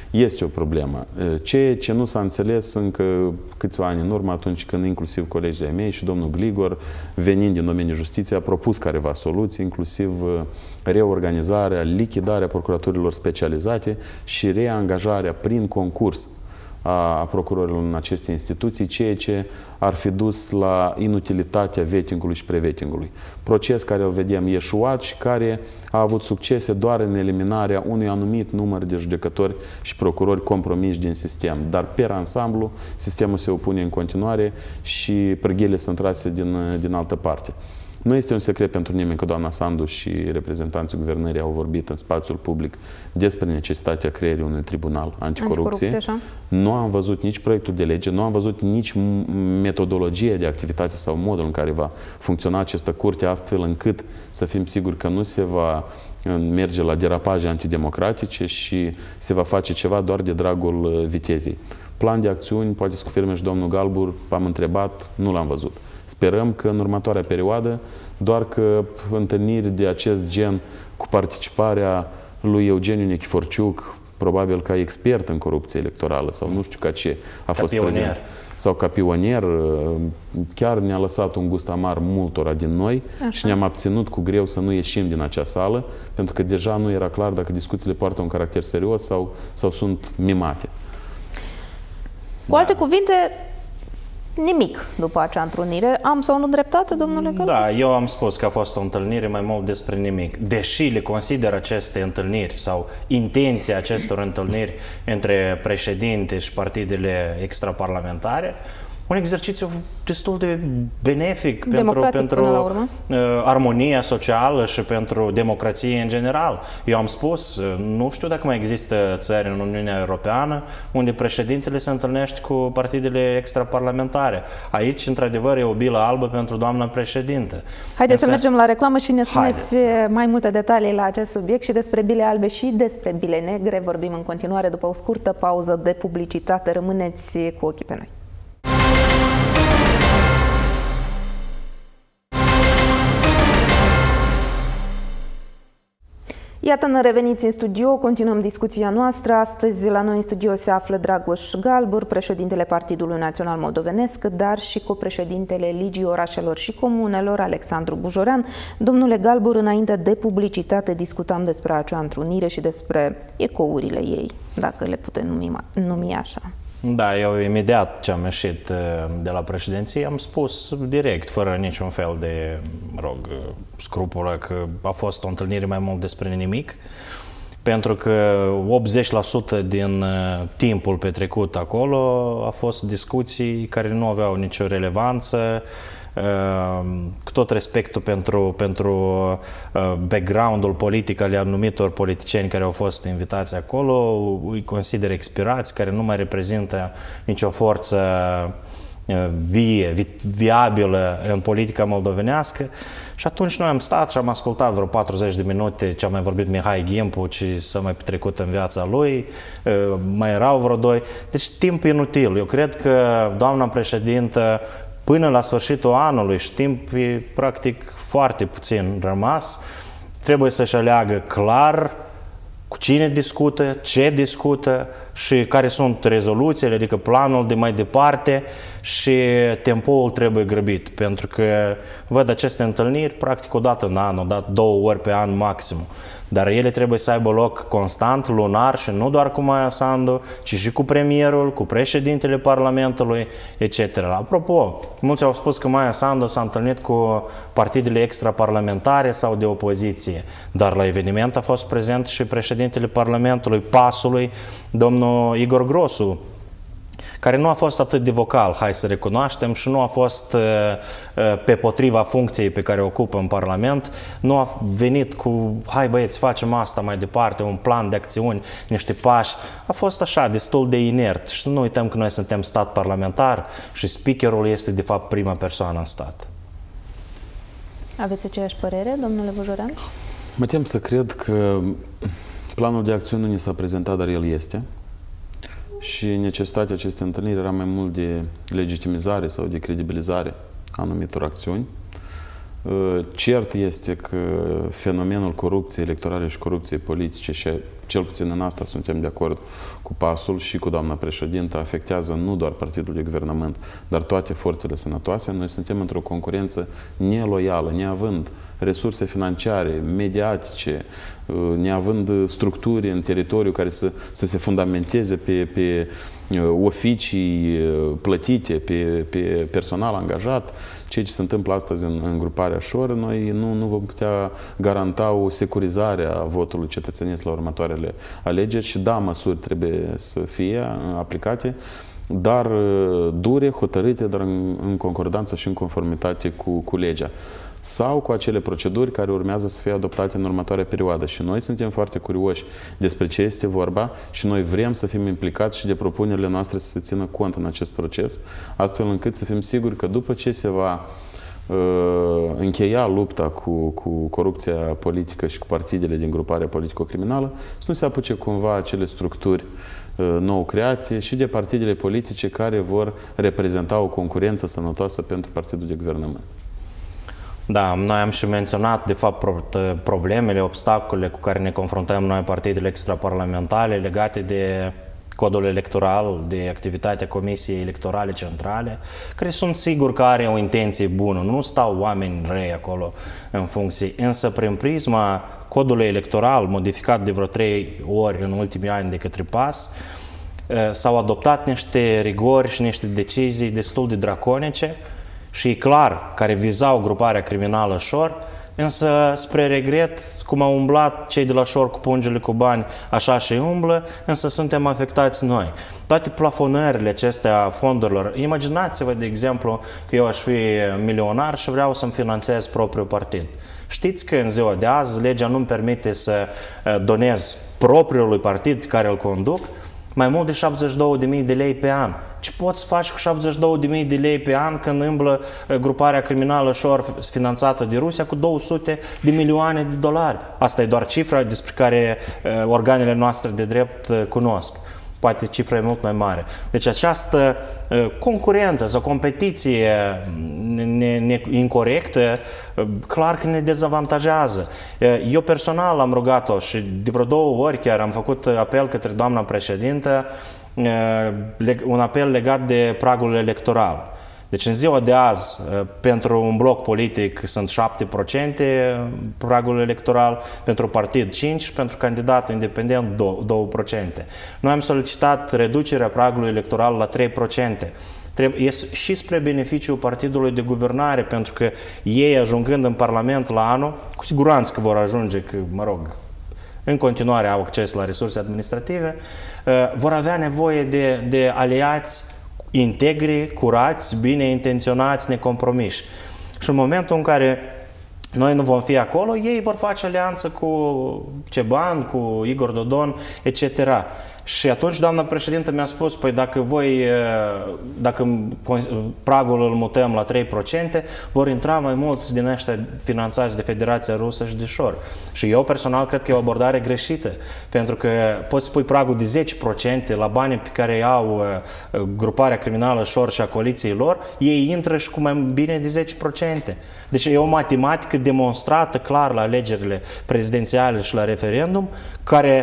Este o problemă. Ceea ce nu s-a înțeles încă câțiva ani în urmă, atunci când inclusiv colegii de-ai mei și domnul Gligor, venind din domeniul justiției, a propus careva soluții, inclusiv reorganizarea, lichidarea procuraturilor specializate și reangajarea prin concurs a procurorilor în aceste instituții, ceea ce ar fi dus la inutilitatea vettingului și prevettingului. Proces care îl vedem eșuat și care a avut succese doar în eliminarea unui anumit număr de judecători și procurori compromiși din sistem. Dar, per ansamblu, sistemul se opune în continuare și pârghiile sunt trase din, din altă parte. Nu este un secret pentru nimeni că doamna Sandu și reprezentanții guvernării au vorbit în spațiul public despre necesitatea creării unui tribunal anticorupție. Anticorupție, nu am văzut nici proiectul de lege, nu am văzut nici metodologie de activitate sau modul în care va funcționa această curte, astfel încât să fim siguri că nu se va merge la derapaje antidemocratice și se va face ceva doar de dragul vitezei. Plan de acțiuni, poate să confirme și domnul Galbur, am întrebat, nu l-am văzut. Sperăm că în următoarea perioadă, doar că întâlniri de acest gen cu participarea lui Eugeniu Nechiforciuc, probabil ca expert în corupție electorală sau nu știu ca ce a fost prezent, sau ca pionier, chiar ne-a lăsat un gust amar multora din noi. Așa. Și ne-am abținut cu greu să nu ieșim din acea sală, pentru că deja nu era clar dacă discuțiile poartă un caracter serios sau, sau sunt mimate. Cu alte da. cuvinte, nimic după acea întrunire. Am sau nu dreptate, domnule Galbur? Da, eu am spus că a fost o întâlnire mai mult despre nimic. Deși le consider aceste întâlniri sau intenția acestor întâlniri între președinte și partidele extraparlamentare, un exercițiu destul de benefic pentru, pentru uh, armonia socială și pentru democrație în general. Eu am spus, nu știu dacă mai există țări în Uniunea Europeană unde președintele se întâlnește cu partidele extraparlamentare. Aici, într-adevăr, e o bilă albă pentru doamna președintă. Haideți Însă... să mergem la reclamă și ne spuneți Haideți. mai multe detalii la acest subiect și despre bile albe și despre bile negre. Vorbim în continuare după o scurtă pauză de publicitate. Rămâneți cu ochii pe noi. Iată-ne reveniți în studio, continuăm discuția noastră. Astăzi la noi în studio se află Dragoș Galbur, președintele Partidului Național Moldovenesc, dar și copreședintele Ligii Orașelor și Comunelor, Alexandru Bujorean. Domnule Galbur, înainte de publicitate discutam despre acea întrunire și despre ecourile ei, dacă le putem numi, numi așa. Da, eu imediat ce am ieșit de la președinție am spus direct, fără niciun fel de, mă rog, scrupulă, că a fost o întâlnire mai mult despre nimic, pentru că optzeci la sută din timpul petrecut acolo a fost discuții care nu aveau nicio relevanță, cu tot respectul pentru, pentru background-ul politic al anumitor politicieni care au fost invitați acolo, îi consider expirați, care nu mai reprezintă nicio forță vie, viabilă în politica moldovenească. Și atunci noi am stat și am ascultat vreo patruzeci de minute ce a mai vorbit Mihai Ghimpu, ce s-a mai petrecut în viața lui, mai erau vreo doi. Deci timp inutil. Eu cred că doamna președintă până la sfârșitul anului și timp e practic foarte puțin rămas, trebuie să-și aleagă clar cu cine discută, ce discută și care sunt rezoluțiile, adică planul de mai departe, și tempoul trebuie grăbit, pentru că văd aceste întâlniri practic o dată în an, o dată două ori pe an maxim. Dar ele trebuie să aibă loc constant, lunar și nu doar cu Maia Sandu, ci și cu premierul, cu președintele Parlamentului, et cetera. Apropo, mulți au spus că Maia Sandu s-a întâlnit cu partidele extraparlamentare sau de opoziție, dar la eveniment a fost prezent și președintele Parlamentului, PAS-ului, domnul Igor Grosu, care nu a fost atât de vocal, hai să recunoaștem, și nu a fost uh, pe potriva funcției pe care o ocupă în Parlament, nu a venit cu, hai băieți, facem asta mai departe, un plan de acțiuni, niște pași. A fost așa, destul de inert. Și nu uităm că noi suntem stat parlamentar și speakerul este de fapt prima persoană în stat. Aveți aceeași părere, domnule Bujorean? Mă tem să cred că planul de acțiune nu ni s-a prezentat, dar el este. Și necesitatea acestei întâlniri era mai mult de legitimizare sau de credibilizare a anumitor acțiuni. Cert este că fenomenul corupției electorale și corupției politice, și cel puțin în asta suntem de acord cu Pasul și cu doamna președintă, afectează nu doar partidul de guvernământ, dar toate forțele sănătoase. Noi suntem într-o concurență neloială, neavând resurse financiare, mediatice, neavând structuri în teritoriu care să, să se fundamenteze pe, pe oficii plătite, pe, pe personal angajat. Ceea ce se întâmplă astăzi în, în gruparea Șor, noi nu, nu vom putea garanta o securizare a votului cetățenesc la următoarele alegeri și da, măsuri trebuie să fie aplicate, dar dure, hotărâte, dar în, în concordanță și în conformitate cu, cu legea sau cu acele proceduri care urmează să fie adoptate în următoarea perioadă. Și noi suntem foarte curioși despre ce este vorba și noi vrem să fim implicați și de propunerile noastre să se țină cont în acest proces, astfel încât să fim siguri că după ce se va uh, încheia lupta cu, cu corupția politică și cu partidele din gruparea politico-criminală, să nu se apuce cumva acele structuri uh, nou create și de partidele politice care vor reprezenta o concurență sănătoasă pentru partidul de guvernământ. Da, noi am și menționat, de fapt, problemele, obstacolele cu care ne confruntăm noi, partidele extraparlamentare, legate de codul electoral, de activitatea Comisiei Electorale Centrale, care sunt sigur că are o intenție bună, nu stau oameni răi acolo în funcție, însă prin prisma codului electoral, modificat de vreo trei ori în ultimii ani de către PAS, s-au adoptat niște rigori și niște decizii destul de draconice, și e clar, care vizau gruparea criminală Șor, însă, spre regret, cum au umblat cei de la Șor cu pungile cu bani, așa și umblă, însă suntem afectați noi. Toate plafonările acestea fondurilor, imaginați-vă, de exemplu, că eu aș fi milionar și vreau să-mi finanțez propriul partid. Știți că în ziua de azi legea nu-mi permite să donez propriului partid pe care îl conduc mai mult de șaptezeci și două de mii de lei pe an. Ce poți face cu șaptezeci și două de mii de lei pe an când îmblă gruparea criminală Șor finanțată de Rusia cu două sute de milioane de dolari? Asta e doar cifra despre care organele noastre de drept cunosc. Poate cifra e mult mai mare. Deci această concurență sau competiție incorrectă, clar că ne dezavantajează. Eu personal am rugat-o și de vreo două ori chiar am făcut apel către doamna președintă, un apel legat de pragul electoral. Deci în ziua de azi, pentru un bloc politic sunt șapte la sută pragul electoral, pentru partid cinci la sută și pentru candidat independent două la sută. Noi am solicitat reducerea pragului electoral la trei la sută. Este și spre beneficiul partidului de guvernare, pentru că ei, ajungând în Parlament la anul, cu siguranță că vor ajunge, că, mă rog, în continuare au acces la resurse administrative, vor avea nevoie de, de aliați integri, curați, bine intenționați, necompromiși. Și în momentul în care noi nu vom fi acolo, ei vor face alianță cu Ceban, cu Igor Dodon, et cetera. Și atunci doamna președintă mi-a spus, păi dacă voi, dacă pragul îl mutăm la trei la sută, vor intra mai mulți din ăștia finanțați de Federația Rusă și de Șor. Și eu personal cred că e o abordare greșită, pentru că poți spui pragul de zece la sută la banii pe care îi au gruparea criminală Șor și a coaliției lor, ei intră și cu mai bine de zece la sută. Deci e o matematică demonstrată clar la alegerile prezidențiale și la referendum, care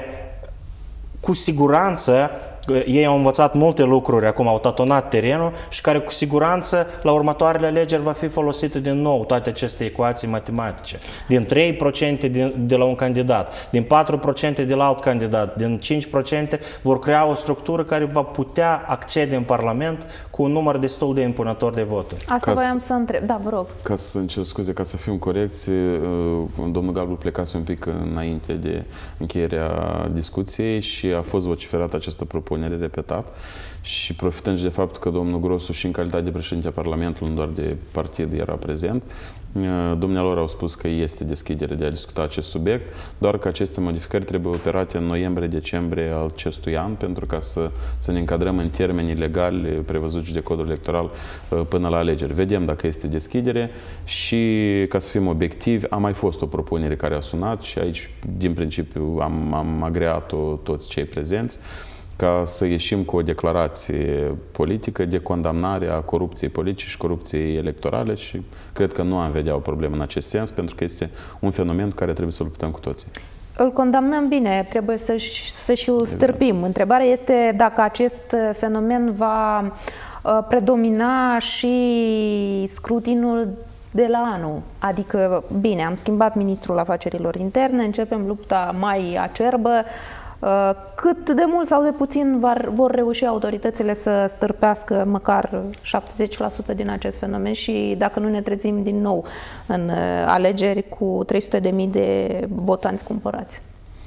cu siguranță, ei au învățat multe lucruri, acum au tatonat terenul și care cu siguranță la următoarele alegeri va fi folosite din nou toate aceste ecuații matematice. Din trei la sută de, de la un candidat, din patru la sută de la alt candidat, din cinci la sută vor crea o structură care va putea accede în Parlament cu un număr destul de impunător de voturi. Asta voiam să întreb. Da, vă rog. Ca să încerc scuze, ca să fim corecți, domnul Galbu plecase un pic înainte de încheierea discuției și a fost vociferată această propunere repetat și profitând de faptul că domnul Grosu și în calitate de președinte a Parlamentului, nu doar de partid, era prezent, dumnealor au spus că este deschidere de a discuta acest subiect, doar că aceste modificări trebuie operate în noiembrie-decembrie al acestui an, pentru ca să, să ne încadrăm în termenii legali prevăzuți de codul electoral până la alegeri. Vedem dacă este deschidere și, ca să fim obiectivi, a mai fost o propunere care a sunat și aici, din principiu, am, am agreat-o toți cei prezenți, ca să ieșim cu o declarație politică de condamnare a corupției politice și corupției electorale și cred că nu am vedea o problemă în acest sens, pentru că este un fenomen care trebuie să-l luptăm cu toții. Îl condamnăm bine, trebuie să, să și-l stârpim. Întrebarea este dacă acest fenomen va predomina și scrutinul de la anul. Adică, bine, am schimbat ministrul afacerilor interne, începem lupta mai acerbă. Cât de mult sau de puțin vor reuși autoritățile să stârpească măcar șaptezeci la sută din acest fenomen și dacă nu ne trezim din nou în alegeri cu trei sute de mii de votanți cumpărați?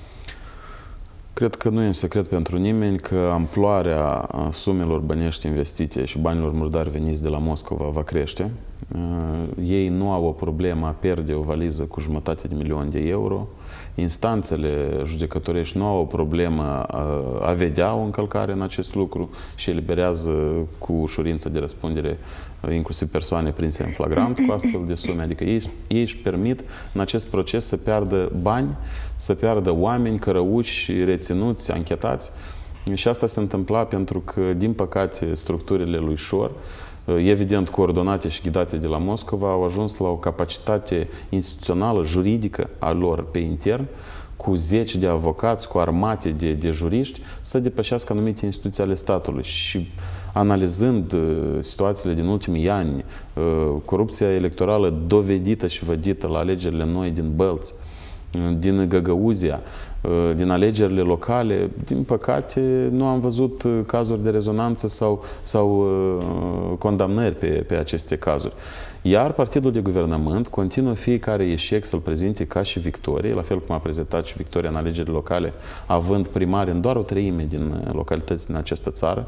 Cred că nu e un secret pentru nimeni că amploarea sumelor bănești investite și banilor murdari veniți de la Moscova va crește. Ei nu au o problemă a pierde o valiză cu jumătate de milion de euro. Instanțele judecătorești nu au o problemă a vedea o încălcare în acest lucru și eliberează cu ușurință de răspundere inclusiv persoane prinse în flagrant cu astfel de sume. Adică ei, ei își permit în acest proces să piardă bani, să piardă oameni cărăuși, reținuți, anchetați. Și asta se întâmpla pentru că, din păcate, structurile lui Șor, evident coordonate și ghidate de la Moscova, au ajuns la o capacitate instituțională, juridică a lor pe intern, cu zeci de avocați, cu armate de, de juriști, să depășească anumite instituții ale statului. Și analizând uh, situațiile din ultimii ani, uh, corupția electorală dovedită și vădită la alegerile noi din Bălți, uh, din Găgăuzia, uh, din alegerile locale, din păcate nu am văzut uh, cazuri de rezonanță sau, sau uh, condamnări pe, pe aceste cazuri. Iar partidul de guvernământ continuă fiecare eșec să-l prezinte ca și victorie, la fel cum a prezentat și victoria în alegerile locale, având primari în doar o treime din localități din această țară.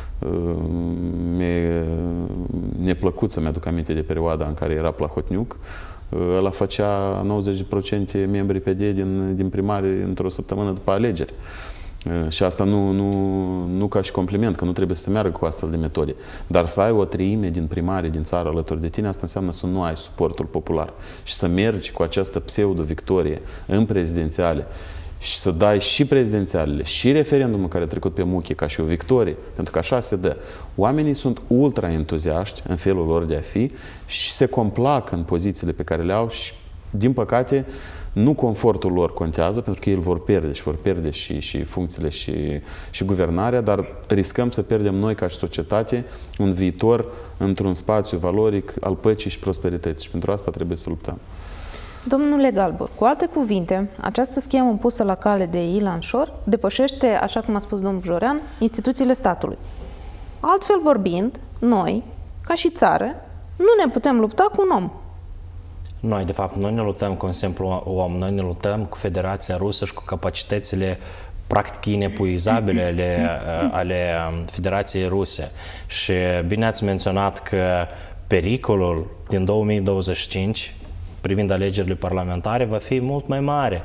Mi-e neplăcut să-mi aduc aminte de perioada în care era Plahotniuc. Ăla făcea nouăzeci la sută membri P D din, din primari într-o săptămână după alegeri. Și asta nu, nu, nu ca și compliment, că nu trebuie să se meargă cu astfel de metode. Dar să ai o treime din primarii din țară alături de tine, asta înseamnă să nu ai suportul popular. Și să mergi cu această pseudo-victorie în prezidențiale și să dai și prezidențialele și referendumul care a trecut pe muche ca și o victorie, pentru că așa se dă. Oamenii sunt ultra entuziaști în felul lor de a fi și se complac în pozițiile pe care le au și, din păcate, nu confortul lor contează, pentru că ei îl vor pierde și vor pierde și, și funcțiile și, și guvernarea, dar riscăm să pierdem noi ca și societate un viitor într-un spațiu valoric al păcii și prosperității și pentru asta trebuie să luptăm. Domnule Galbur, cu alte cuvinte, această schemă pusă la cale de Ilan Șor depășește, așa cum a spus domnul Jorean, instituțiile statului. Altfel vorbind, noi, ca și țară, nu ne putem lupta cu un om. Noi, de fapt, noi ne luptăm cu un simplu om, noi ne luptăm cu Federația Rusă și cu capacitățile practic inepuizabile ale, ale Federației Ruse. Și bine ați menționat că pericolul din două mii douăzeci și cinci privind alegerile parlamentare va fi mult mai mare.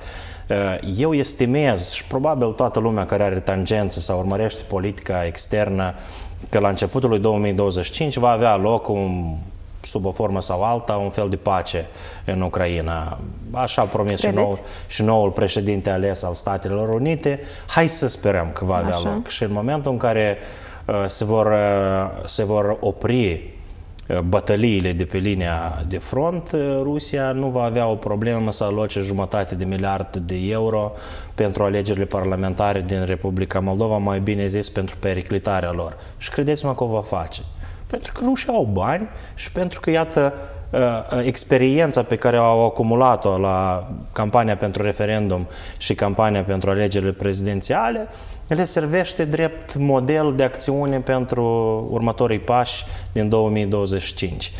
Eu estimez, și probabil toată lumea care are tangență sau urmărește politica externă, că la începutul lui două mii douăzeci și cinci va avea loc un, sub o formă sau alta, un fel de pace în Ucraina. Așa a promis și, nou, și noul președinte ales al Statelor Unite. Hai să sperăm că va avea Așa. loc. Și în momentul în care uh, se, vor, uh, se vor opri bătăliile de pe linia de front, Rusia nu va avea o problemă să aloce jumătate de miliard de euro pentru alegerile parlamentare din Republica Moldova, mai bine zis pentru periclitarea lor. Și credeți-mă că o va face. Pentru că rușii au bani și pentru că, iată, experiența pe care au acumulat-o la campania pentru referendum și campania pentru alegerile prezidențiale le servește drept model de acțiune pentru următorii pași din două mii douăzeci și cinci.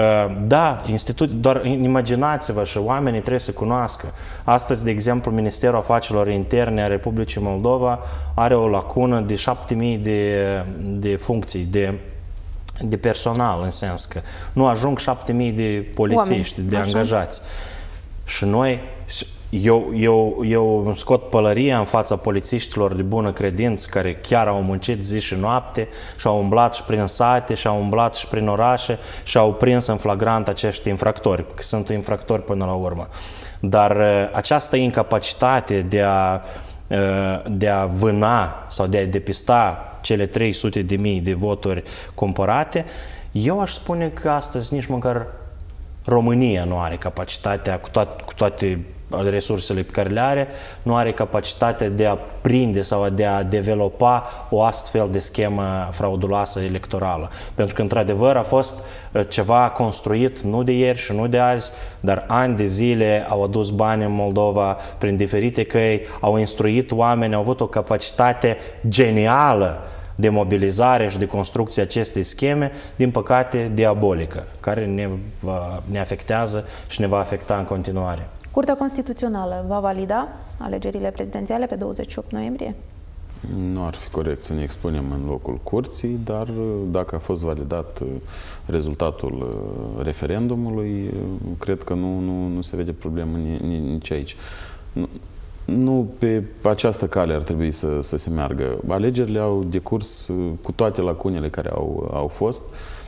Da, institut, doar imaginați-vă și oamenii trebuie să cunoască. Astăzi, de exemplu, Ministerul Afacerilor Interne a Republicii Moldova are o lacună de șapte mii de, de funcții, de de personal, în sens că nu ajung șapte mii de polițiști, Oameni. de Așa. angajați. Și noi, eu, eu, eu scot pălăria în fața polițiștilor de bună credință, care chiar au muncit zi și noapte și au umblat și prin sate, și au umblat și prin orașe și au prins în flagrant acești infractori, că sunt infractori până la urmă. Dar această incapacitate de a de a vâna sau de a depista cele trei sute de mii de voturi cumpărate, eu aș spune că astăzi nici măcar România nu are capacitatea, cu toate, cu toate resursele pe care le are, nu are capacitatea de a prinde sau de a dezvolta o astfel de schemă frauduloasă electorală. Pentru că, într-adevăr, a fost ceva construit nu de ieri și nu de azi, dar ani de zile au adus bani în Moldova prin diferite căi, au instruit oameni, au avut o capacitate genială de mobilizare și de construcție acestei scheme, din păcate diabolică, care ne, va, ne afectează și ne va afecta în continuare. Curtea Constituțională va valida alegerile prezidențiale pe douăzeci și opt noiembrie? Nu ar fi corect să ne expunem în locul curții, dar dacă a fost validat rezultatul referendumului, cred că nu, nu, nu se vede problemă nici aici. Nu, nu pe această cale ar trebui să, să se meargă. Alegerile au decurs cu toate lacunele care au, au fost,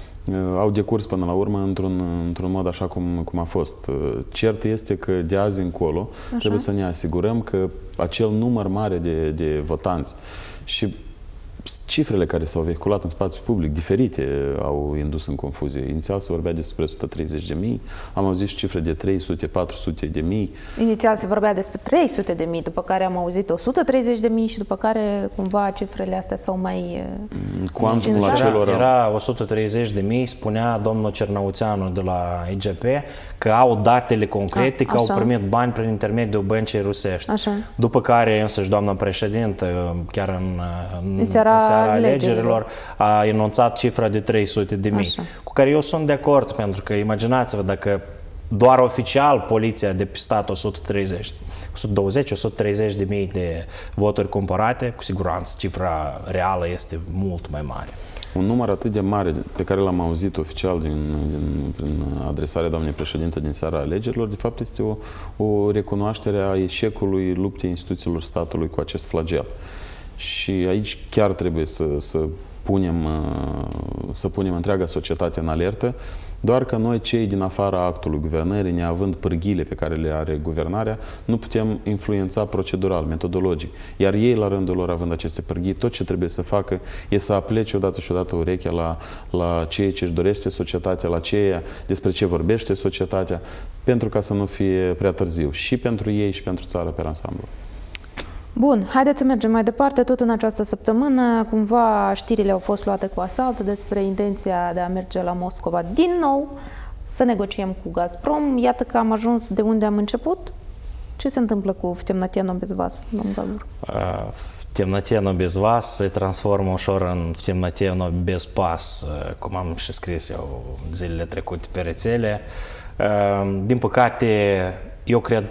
au decurs până la urmă într-un într-un mod așa cum, cum a fost. Cert este că de azi încolo așa, trebuie să ne asigurăm că acel număr mare de, de votanți și cifrele care s-au vehiculat în spațiu public, diferite, au indus în confuzie. Inițial se vorbea despre o sută treizeci de mii, am auzit și cifre de trei sute patru sute de mii. Inițial se vorbea despre trei sute de mii, după care am auzit o sută treizeci de mii și după care cumva cifrele astea s-au mai... Cuantumul acelor... Era o sută treizeci de mii, spunea domnul Cernăuțeanu de la I G P că au datele concrete, A, că au primit bani prin intermediul băncii rusești. Așa. După care însăși doamna președintă, chiar în, în seara, seara alegerilor, a enunțat cifra de trei sute de mii, cu care eu sunt de acord, pentru că imaginați-vă dacă doar oficial poliția a depistat o sută treizeci, o sută douăzeci, o sută treizeci de mii de voturi cumpărate, cu siguranță cifra reală este mult mai mare. Un număr atât de mare pe care l-am auzit oficial din, din, prin adresarea doamnei președinte din seara alegerilor, de fapt este o, o recunoaștere a eșecului luptei instituțiilor statului cu acest flagel. Și aici chiar trebuie să, să, punem, să punem întreaga societate în alertă, doar că noi, cei din afara actului guvernării, neavând pârghile pe care le are guvernarea, nu putem influența procedural, metodologic. Iar ei, la rândul lor, având aceste pârghii, tot ce trebuie să facă e să aplece odată și odată urechea la, la ceea ce își dorește societatea, la ceea despre ce vorbește societatea, pentru ca să nu fie prea târziu și pentru ei și pentru țară pe ansamblu. Bun, haideți să mergem mai departe. Tot în această săptămână, cumva, știrile au fost luate cu asalt despre intenția de a merge la Moscova din nou să negociem cu Gazprom. Iată că am ajuns de unde am început. Ce se întâmplă cu Втемноте без вас, domnul Galur? Втемноте без вас se transformă ușor în Втемноте без pas, cum am și scris eu zilele trecute pe rețele. Din păcate, eu cred,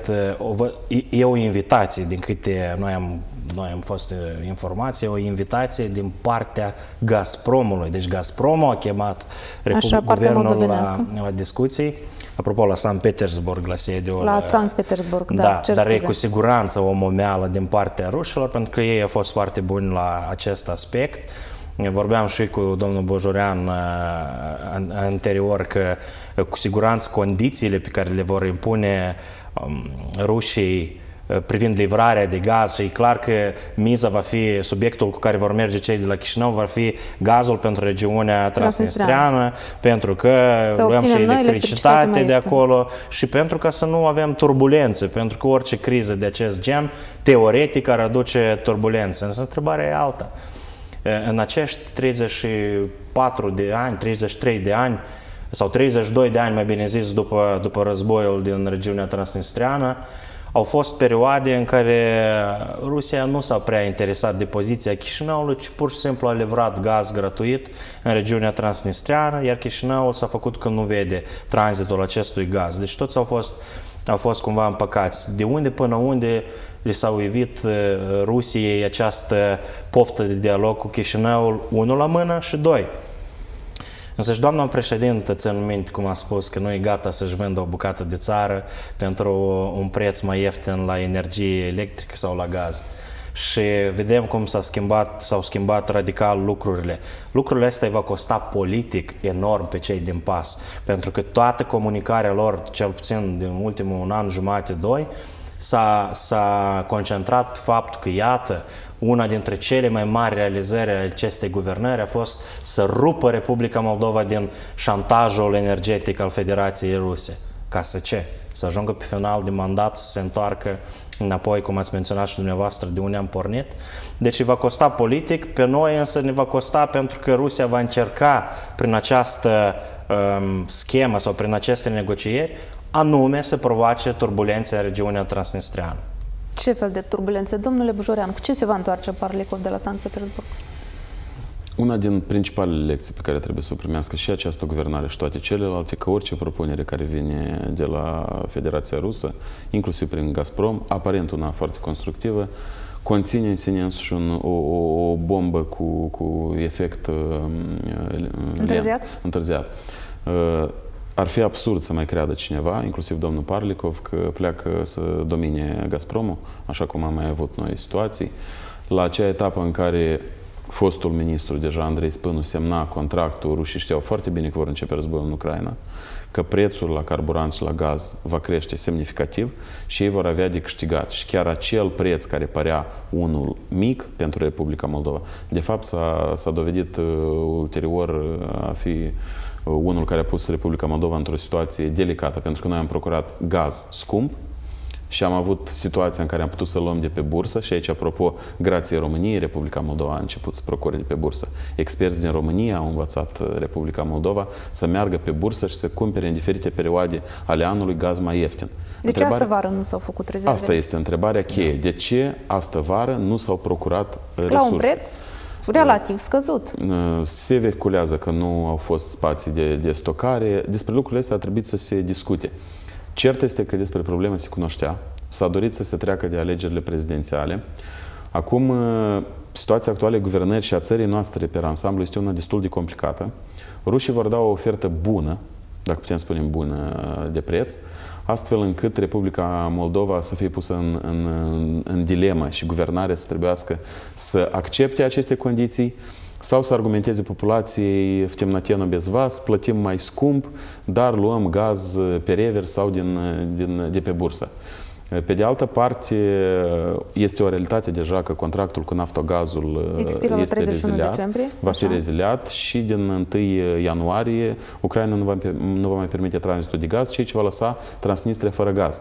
e o invitație, din câte noi am, noi am fost informații, o invitație din partea Gazpromului. Deci Gazpromul a chemat Așa, guvernul la, la discuții. Apropo, la Sankt Petersburg, la sediul... La Sankt Petersburg, da, da cer dar scuze. E cu siguranță o momeală din partea rușilor, pentru că ei au fost foarte buni la acest aspect. Vorbeam și cu domnul Bojorean anterior că cu siguranță condițiile pe care le vor impune um, rușii privind livrarea de gaz, și e clar că miza va fi, subiectul cu care vor merge cei de la Chișinău, va fi gazul pentru regiunea transnistreană, pentru că luăm și electricitate de acolo și pentru ca să nu avem turbulențe, pentru că orice criză de acest gen, teoretic, ar aduce turbulențe. Însă întrebarea e alta. În acești treizeci și patru de ani, treizeci și trei de ani, sau treizeci și doi de ani, mai bine zis, după, după războiul din regiunea transnistreană, au fost perioade în care Rusia nu s-a prea interesat de poziția Chișinăului, ci pur și simplu a livrat gaz gratuit în regiunea transnistreană, iar Chișinăul s-a făcut că nu vede tranzitul acestui gaz. Deci toți au fost, au fost cumva împăcați. De unde până unde li s-au evit Rusiei această poftă de dialog cu Chișinăul, unul la mână și doi. Însă și doamna președintă, țin minte cum a spus că nu e gata să-și vândă o bucată de țară pentru un preț mai ieftin la energie electrică sau la gaz. Și vedem cum s-au schimbat, s-au schimbat radical lucrurile. Lucrurile astea va costa politic enorm pe cei din pas, pentru că toată comunicarea lor, cel puțin din ultimul un an, jumate, doi, s-a concentrat pe faptul că, iată, una dintre cele mai mari realizări ale acestei guvernări a fost să rupă Republica Moldova din șantajul energetic al Federației Ruse. Ca să ce? Să ajungă pe final de mandat, să se întoarcă înapoi, cum ați menționat și dumneavoastră, de unde am pornit. Deci va costa politic, pe noi însă ne va costa pentru că Rusia va încerca prin această um, schemă sau prin aceste negocieri anume să provoace turbulențe în regiunea transnistreană. Ce fel de turbulențe? Domnule Bujorean, cu ce se va întoarce Parlikov de la Sankt Petersburg? Una din principalele lecții pe care trebuie să o primească și această guvernare și toate celelalte, că orice propunere care vine de la Federația Rusă, inclusiv prin Gazprom, aparent una foarte constructivă, conține în sine însuși un, o, o, o bombă cu, cu efect uh, întârziat. întârziat. Uh, ar fi absurd să mai creadă cineva, inclusiv domnul Parlikov, că pleacă să domine Gazpromul, așa cum am mai avut noi situații. La acea etapă în care fostul ministru, deja Andrei Spânu, semna contractul, rușii știau foarte bine că vor începe războiul în Ucraina, că prețul la carburant și la gaz va crește semnificativ și ei vor avea de câștigat. Și chiar acel preț care părea unul mic pentru Republica Moldova, de fapt s-a dovedit uh, ulterior uh, a fi uh, unul care a pus Republica Moldova într-o situație delicată, pentru că noi am procurat gaz scump și am avut situația în care am putut să luăm de pe bursă și aici, apropo, grație României, Republica Moldova a început să procure de pe bursă. Experți din România au învățat Republica Moldova să meargă pe bursă și să cumpere în diferite perioade ale anului gaz mai ieftin. De ce astă vară nu s-au făcut rezerve? Asta este întrebarea cheie. De ce astă vară nu s-au procurat resurse? La un preț relativ scăzut. Se vehiculează că nu au fost spații de, de stocare. Despre lucrurile astea a trebuit să se discute. Cert este că despre probleme se cunoștea. S-a dorit să se treacă de alegerile prezidențiale. Acum, situația actuală a guvernării și a țării noastre pe ansamblu este una destul de complicată. Rușii vor da o ofertă bună, dacă putem spune bună, de preț, astfel încât Republica Moldova să fie pusă în, în, în dilemă și guvernarea să trebuiască să accepte aceste condiții sau să argumenteze populației в темноте без вас, plătim mai scump, dar luăm gaz pe revers sau din, din, de pe bursă. Pe de altă parte, este o realitate deja că contractul cu Naftogazul expiră este reziliat, va fi reziliat și din întâi ianuarie Ucraina nu va, nu va mai permite tranzitul de gaz, ceea ce va lăsa Transnistria fără gaz.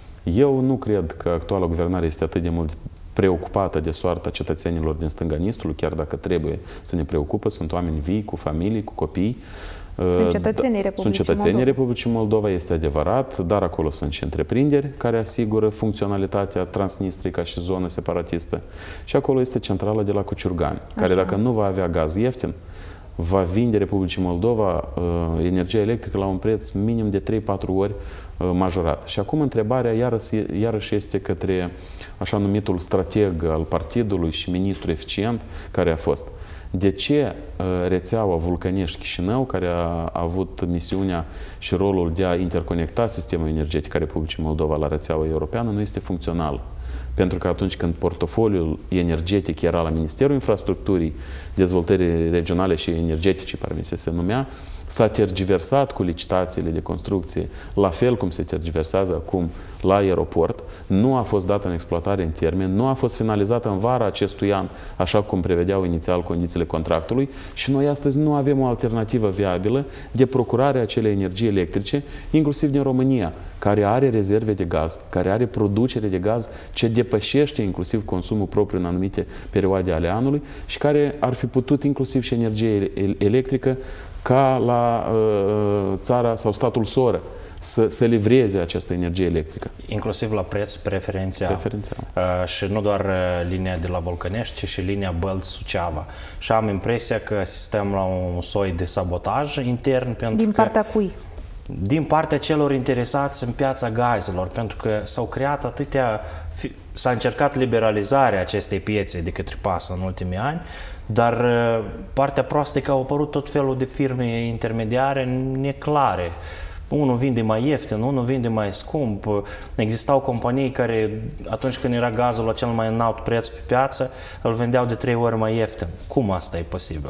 Eu nu cred că actuala guvernare este atât de mult preocupată de soarta cetățenilor din stânga Nistrului, chiar dacă trebuie să ne preocupă, sunt oameni vii, cu familii, cu copii. Sunt cetățenii Republicii Sunt cetățenii Moldova. Republicii Moldova, este adevărat, dar acolo sunt și întreprinderi care asigură funcționalitatea Transnistriei ca și zonă separatistă. Și acolo este centrala de la Cuciurgani, care dacă nu va avea gaz ieftin, va vinde Republicii Moldova uh, energia electrică la un preț minim de trei-patru ori uh, majorat. Și acum întrebarea iarăși, iarăși este către așa numitul strateg al partidului și ministru eficient care a fost. De ce uh, rețeaua Vulcănești-Chișinău, care a, a avut misiunea și rolul de a interconecta sistemul energetic al Republicii Moldova la rețeaua europeană, nu este funcțională? Pentru că atunci când portofoliul energetic era la Ministerul Infrastructurii, Dezvoltării Regionale și Energetice, parmi se se numea, s-a tergiversat cu licitațiile de construcție, la fel cum se tergiversează acum la aeroport, nu a fost dată în exploatare în termen, nu a fost finalizată în vara acestui an, așa cum prevedeau inițial condițiile contractului și noi astăzi nu avem o alternativă viabilă de procurare a acelei energii electrice, inclusiv din România, care are rezerve de gaz, care are producere de gaz ce depășește inclusiv consumul propriu în anumite perioade ale anului și care ar fi putut inclusiv și energie electrică ca la uh, țara sau statul soră să, să livreze această energie electrică. Inclusiv la preț preferențial. preferențial. Uh, și nu doar uh, linia de la Vulcănești, ci și linia Bălți-Suceava. Și am impresia că asistăm la un soi de sabotaj intern. Pentru Din că, partea cui? Din partea celor interesați în piața gazelor, pentru că s-au creat atâtea... S-a încercat liberalizarea acestei piețe de către PASA în ultimii ani, dar partea proastă e că au apărut tot felul de firme intermediare neclare. Unul vinde mai ieftin, unul vinde mai scump. Existau companii care, atunci când era gazul la cel mai înalt preț pe piață, îl vendeau de trei ori mai ieftin. Cum asta e posibil?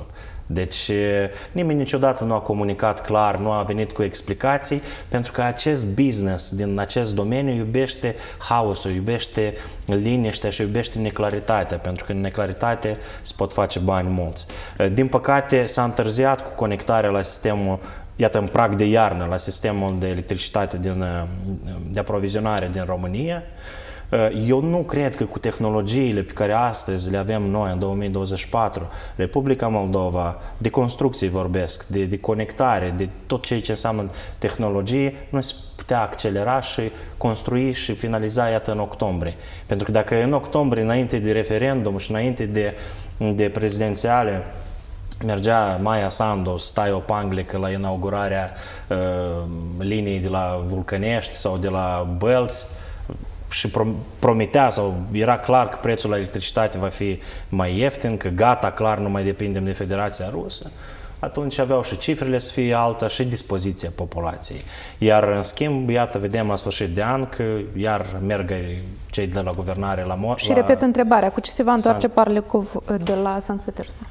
Deci nimeni niciodată nu a comunicat clar, nu a venit cu explicații, pentru că acest business din acest domeniu iubește haosul, iubește liniștea și iubește neclaritatea, pentru că în neclaritate se pot face bani mulți. Din păcate s-a întârziat cu conectarea la sistemul, iată, în prag de iarnă, la sistemul de electricitate din, de aprovizionare din România. Eu nu cred că cu tehnologiile pe care astăzi le avem noi în două mii douăzeci și patru, Republica Moldova, de construcții vorbesc, de, de conectare, de tot ceea ce înseamnă tehnologie, nu se putea accelera și construi și finaliza, iată, în octombrie. Pentru că dacă în octombrie, înainte de referendum și înainte de, de prezidențiale, mergea Maia Sandu să stai o panglică la inaugurarea uh, liniei de la Vulcănești sau de la Bălți, și promitea sau era clar că prețul la electricitate va fi mai ieftin, că gata, clar, nu mai depindem de Federația Rusă, atunci aveau și cifrele să fie alta și dispoziția populației. Iar în schimb, iată, vedem la sfârșit de an că iar merg cei de la guvernare la Mor. Și repet întrebarea, cu ce se va întoarce Parlecov de la Sankt Petersburg?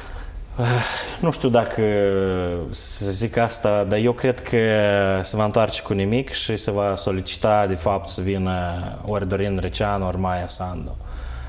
Nu știu dacă să zic asta, dar eu cred că se va întoarce cu nimic și se va solicita, de fapt, să vină ori Dorin Receanu, ori Maia Sandu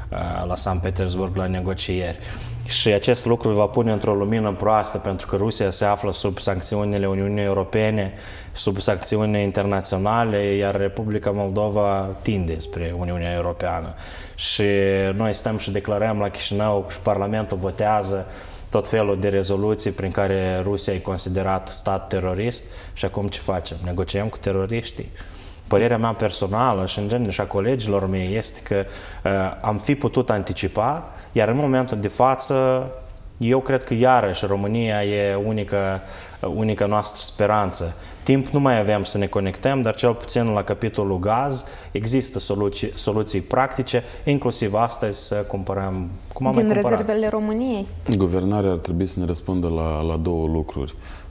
la Sankt Petersburg la negocieri. Și acest lucru va pune într-o lumină proastă, pentru că Rusia se află sub sancțiunile Uniunii Europene, sub sancțiunile internaționale, iar Republica Moldova tinde spre Uniunea Europeană. Și noi stăm și declarăm la Chișinău și Parlamentul votează tot felul de rezoluții prin care Rusia e considerat stat terorist și acum ce facem? Negociem cu teroriștii. Părerea mea personală și în genere și a colegilor mei este că uh, am fi putut anticipa, iar în momentul de față eu cred că iarăși România e unica, unica noastră speranță. Timp nu mai avem să ne conectăm, dar cel puțin la capitolul gaz există soluții, soluții practice, inclusiv astăzi să cumpărăm, cum am din mai cumpărat. rezervele României. Guvernarea ar trebui să ne răspundă la, la două lucruri.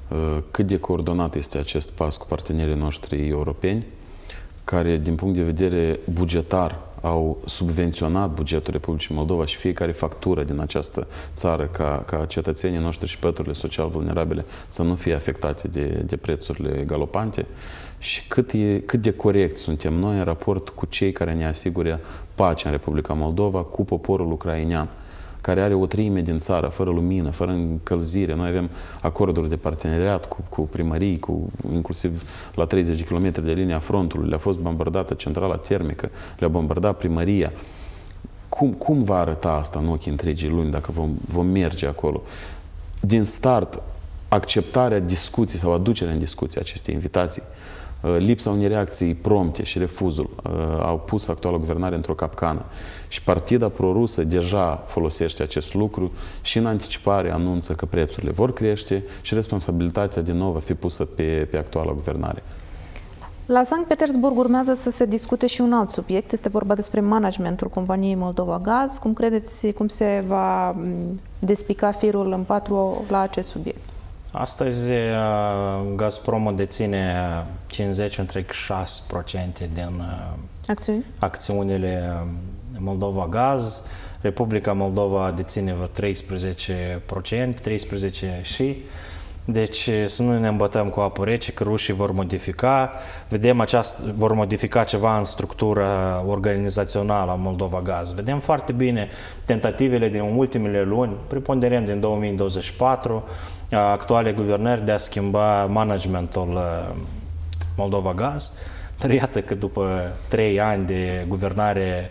Cât de coordonat este acest pas cu partenerii noștri europeni, care din punct de vedere bugetar au subvenționat bugetul Republicii Moldova și fiecare factură din această țară ca, ca cetățenii noștri și păturile social vulnerabile să nu fie afectate de, de prețurile galopante și cât, e, cât de corect suntem noi în raport cu cei care ne asigură pacea în Republica Moldova, cu poporul ucrainean, care are o treime din țară, fără lumină, fără încălzire. Noi avem acorduri de parteneriat cu, cu primării, cu, inclusiv la treizeci de kilometri de linia frontului. Le-a fost bombardată centrala termică, le-a bombardat primăria. Cum, cum va arăta asta în ochii întregii luni dacă vom, vom merge acolo? Din start, acceptarea discuției sau aducerea în discuție acestei invitații, lipsa unei reacții prompte și refuzul au pus actuala guvernare într-o capcană. Și partida prorusă deja folosește acest lucru și în anticipare anunță că prețurile vor crește și responsabilitatea din nou va fi pusă pe, pe actuala guvernare. La Sankt Petersburg urmează să se discute și un alt subiect. Este vorba despre managementul companiei Moldova Gaz. Cum credeți, cum se va despica firul în patru la acest subiect? Astăzi Gazprom deține cincizeci virgulă șase la sută din Acțiuni? acțiunile Moldova Gaz. Republica Moldova deține vreo treisprezece la sută, treisprezece și... Deci să nu ne îmbătăm cu apă rece, că rușii vor modifica. Vedem această, vor modifica ceva în structura organizațională a Moldova Gaz. Vedem foarte bine tentativele din ultimele luni, preponderent din două mii douăzeci și patru, actuale guvernări de a schimba managementul Moldova Gaz. Dar iată că după trei ani de guvernare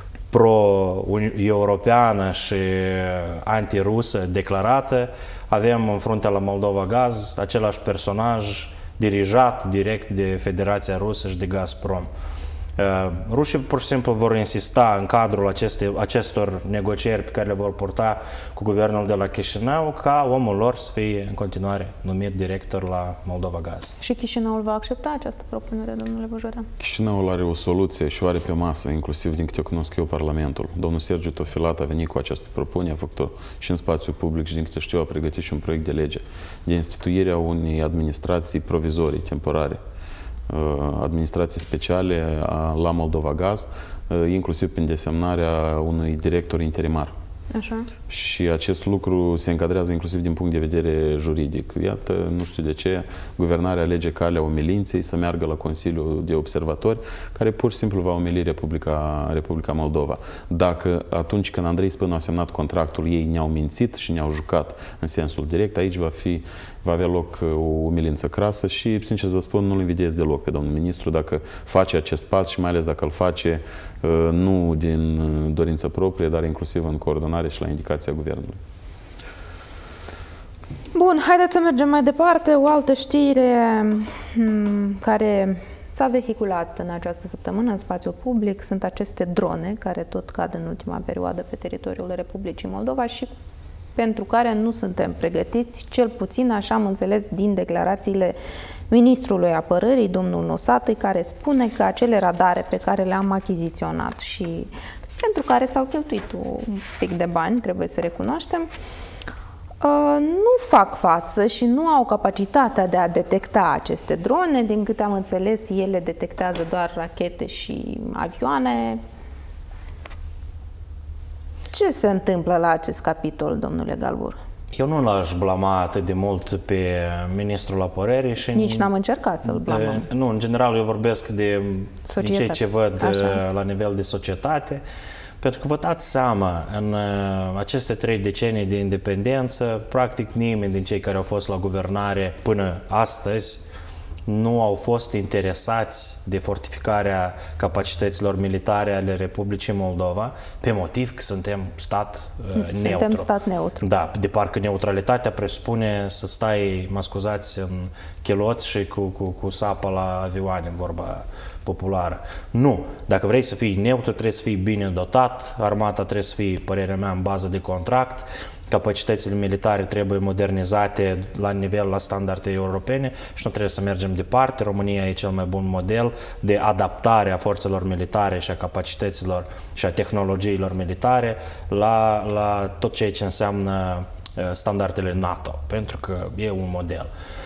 pro-europeană și anti-rusă declarată, avem în fruntea la Moldova Gaz același personaj dirijat direct de Federația Rusă și de Gazprom. Rușii pur și simplu vor insista în cadrul aceste, acestor negocieri pe care le vor purta cu guvernul de la Chișinău ca omul lor să fie în continuare numit director la Moldova Gaz. Și Chișinăul va accepta această propunere, domnule Bojorean? Chișinăul are o soluție și o are pe masă, inclusiv din câte cunosc eu Parlamentul. Domnul Sergiu Tofilat a venit cu această propunere, a făcut-o și în spațiu public și din câte știu a pregătit și un proiect de lege de instituirea unei administrații provizorii, temporare, administrații speciale la Moldova Gaz, inclusiv prin desemnarea unui director interimar. Așa. Și acest lucru se încadrează inclusiv din punct de vedere juridic. Iată, nu știu de ce, guvernarea alege calea umilinței să meargă la Consiliul de Observatori, care pur și simplu va umili Republica, Republica Moldova. Dacă atunci când Andrei Spânu a semnat contractul, ei ne-au mințit și ne-au jucat în sensul direct, aici va fi va avea loc o umilință crasă și, sincer să vă spun, nu-l invidiez deloc pe domnul ministru dacă face acest pas și mai ales dacă îl face nu din dorință proprie, dar inclusiv în coordonare și la indicația guvernului. Bun, haideți să mergem mai departe. O altă știre care s-a vehiculat în această săptămână în spațiul public sunt aceste drone care tot cad în ultima perioadă pe teritoriul Republicii Moldova și pentru care nu suntem pregătiți, cel puțin așa am înțeles din declarațiile ministrului apărării, domnul Nosatăi, care spune că acele radare pe care le-am achiziționat și pentru care s-au cheltuit un pic de bani, trebuie să recunoaștem, nu fac față și nu au capacitatea de a detecta aceste drone. Din câte am înțeles, ele detectează doar rachete și avioane. Ce se întâmplă la acest capitol, domnule Galbur? Eu nu l-aș blama atât de mult pe ministrul apărării și... Nici n-am încercat să-l blamăm. Nu, în general eu vorbesc de ceea ce văd Așa. la nivel de societate, pentru că vă dați seama, în aceste trei decenii de independență, practic nimeni din cei care au fost la guvernare până astăzi nu au fost interesați de fortificarea capacităților militare ale Republicii Moldova, pe motiv că suntem stat uh, suntem neutru. Suntem stat neutru. Da, de parcă neutralitatea presupune să stai, mă scuzați, în chiloți și cu, cu, cu sapă la avioane, vorba populară. Nu. Dacă vrei să fii neutru, trebuie să fii bine dotat, armata trebuie să fie, părerea mea, în bază de contract, capacitățile militare trebuie modernizate la nivel, la standarde europene și nu trebuie să mergem departe. România e cel mai bun model de adaptare a forțelor militare și a capacităților și a tehnologiilor militare la, la tot ceea ce înseamnă standardele NATO, pentru că e un model.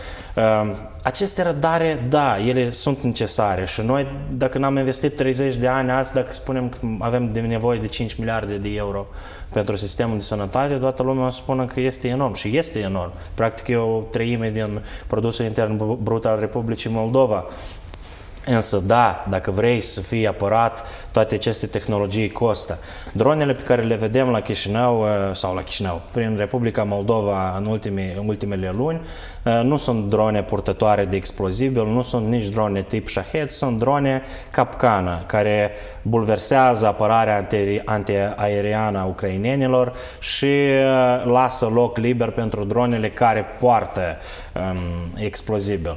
Aceste radare, da, ele sunt necesare și noi, dacă n-am investit treizeci de ani azi, dacă spunem că avem de nevoie de cinci miliarde de euro pentru sistemul de sănătate, toată lumea o să spună că este enorm și este enorm. Practic e o treime din produsul intern brut al Republicii Moldova. Însă, da, dacă vrei să fii apărat, toate aceste tehnologii costă. Dronele pe care le vedem la Chișinău, sau la Chișinău, prin Republica Moldova în, ultime, în ultimele luni, nu sunt drone purtătoare de explozibil, nu sunt nici drone tip Shahed, sunt drone capcană, care bulversează apărarea antiaeriană a ucrainenilor și lasă loc liber pentru dronele care poartă um, explozibil.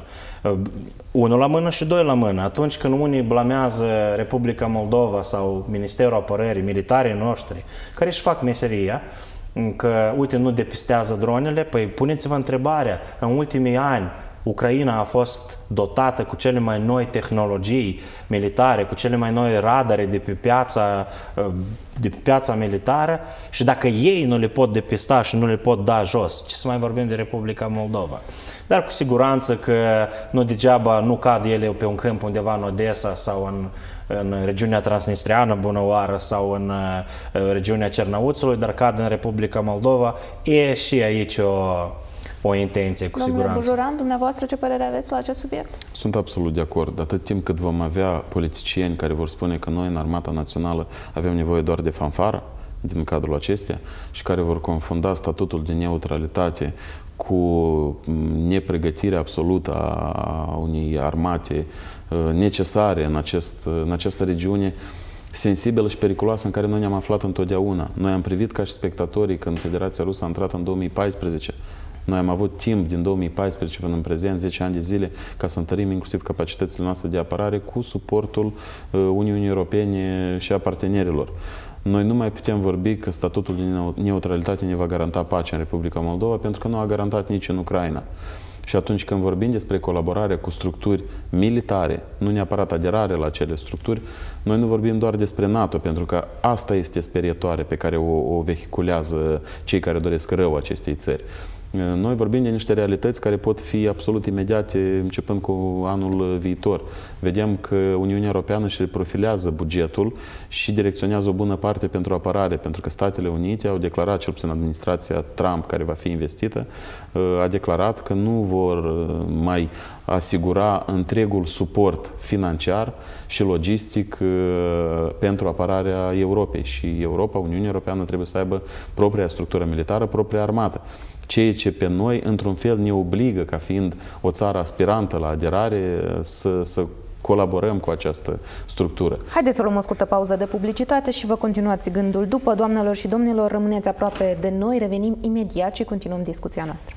Unul la mână și doi la mână. Atunci când unii blamează Republica Moldova sau Ministerul Apărării, militarii noștri, care își fac meseria, că, uite, nu depistează dronele, păi puneți-vă întrebarea, în ultimii ani Ucraina a fost dotată cu cele mai noi tehnologii militare, cu cele mai noi radare de pe piața, de pe piața militară și dacă ei nu le pot depista și nu le pot da jos, ce să mai vorbim de Republica Moldova? Dar cu siguranță că nu degeaba nu cad ele pe un câmp undeva în Odessa sau în, în regiunea Transnistriană, bună oară, sau în uh, regiunea Cernăuțului, dar cad în Republica Moldova. E și aici o, o intenție, cu Domnule siguranță. Bujuran, dumneavoastră ce părere aveți la acest subiect? Sunt absolut de acord. Atât timp cât vom avea politicieni care vor spune că noi în Armata Națională avem nevoie doar de fanfară din cadrul acestea și care vor confunda statutul de neutralitate cu nepregătirea absolută a unei armate necesare în, acest, în această regiune sensibilă și periculoasă în care noi ne-am aflat întotdeauna. Noi am privit ca și spectatorii când Federația Rusă a intrat în două mii paisprezece. Noi am avut timp din două mii paisprezece până în prezent, zece ani de zile, ca să întărim inclusiv capacitățile noastre de apărare cu suportul Uniunii Europene și a partenerilor. Noi nu mai putem vorbi că statutul de neutralitate ne va garanta pacea în Republica Moldova, pentru că nu a garantat nici în Ucraina. Și atunci când vorbim despre colaborare cu structuri militare, nu neapărat aderare la acele structuri, noi nu vorbim doar despre NATO, pentru că asta este sperietoare pe care o, o vehiculează cei care doresc rău acestei țări. Noi vorbim de niște realități care pot fi absolut imediate începând cu anul viitor. Vedem că Uniunea Europeană își reprofilează bugetul și direcționează o bună parte pentru apărare, pentru că Statele Unite au declarat, cel puțin administrația Trump, care va fi investită, a declarat că nu vor mai asigura întregul suport financiar și logistic pentru apărarea Europei. Și Europa, Uniunea Europeană, trebuie să aibă propria structură militară, propria armată. Ceea ce pe noi, într-un fel, ne obligă, ca fiind o țară aspirantă la aderare, să, să colaborăm cu această structură. Haideți să luăm o scurtă pauză de publicitate și vă continuați gândul după. Doamnelor și domnilor, rămâneți aproape de noi, revenim imediat și continuăm discuția noastră.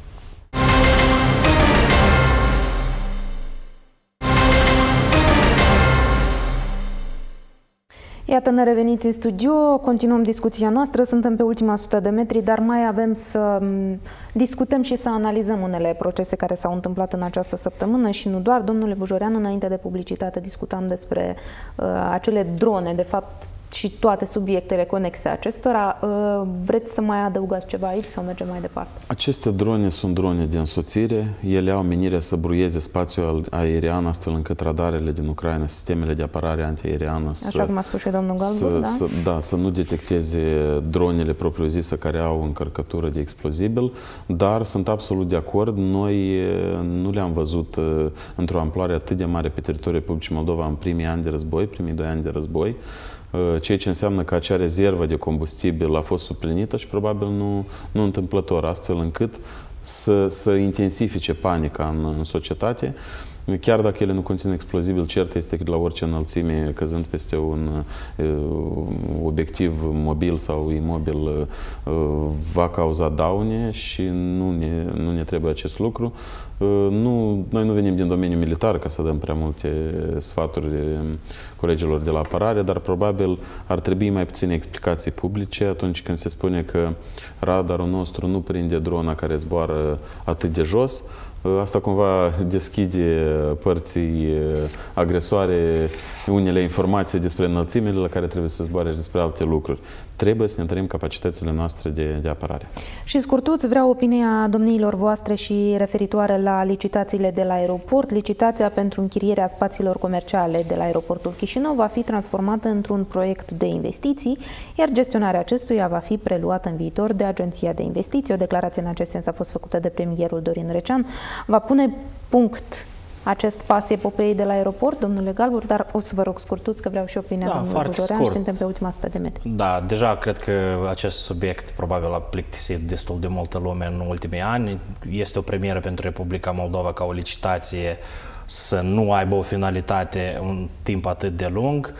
Iată, ne reveniți în studio, continuăm discuția noastră, suntem pe ultima sută de metri, dar mai avem să discutăm și să analizăm unele procese care s-au întâmplat în această săptămână și nu doar. Domnule Bujorean, înainte de publicitate discutam despre uh, acele drone, de fapt, și toate subiectele conexe acestora. Uh, vreți să mai adăugați ceva aici sau mergem mai departe? Aceste drone sunt drone de însoțire. Ele au menirea să bruieze spațiul aerian, astfel încât radarele din Ucraina, sistemele de apărare antiaeriană, Așa să, cum a spus și domnul Galbu, să, da? Să, da, să nu detecteze dronele propriu-zise care au încărcătură de explozibil, dar sunt absolut de acord. Noi nu le-am văzut într-o amploare atât de mare pe teritoriul Republicii Moldova în primii ani de război, primii doi ani de război, ceea ce înseamnă că acea rezervă de combustibil a fost suplinită și probabil nu, nu întâmplător, astfel încât să, să intensifice panica în, în societate. Chiar dacă ele nu conțin explozibil, cert este că la orice înălțime, căzând peste un uh, obiectiv mobil sau imobil, uh, va cauza daune și nu ne, nu ne trebuie acest lucru. Uh, nu, noi nu venim din domeniul militar ca să dăm prea multe sfaturi colegilor de la apărare, dar probabil ar trebui mai puține explicații publice atunci când se spune că radarul nostru nu prinde drona care zboară atât de jos. Asta cumva deschide părții agresoare unele informații despre înălțimile la care trebuie să zboare și despre alte lucruri. Trebuie să ne întărim capacitățile noastre de, de apărare. Și scurtuț, vreau opinia domniilor voastre și referitoare la licitațiile de la aeroport. Licitația pentru închirierea spațiilor comerciale de la aeroportul Chișinău va fi transformată într-un proiect de investiții, iar gestionarea acestuia va fi preluată în viitor de Agenția de Investiții. O declarație în acest sens a fost făcută de premierul Dorin Recean. Va pune punct acest pas epopeii de la aeroport, domnule Galbur, dar o să vă rog scurtuț, că vreau și opinia da, domnului Bujorean și suntem pe ultima sută de metri. Da, deja cred că acest subiect probabil a plictisit destul de multă lume în ultimii ani. Este o premieră pentru Republica Moldova ca o licitație să nu aibă o finalitate un timp atât de lung.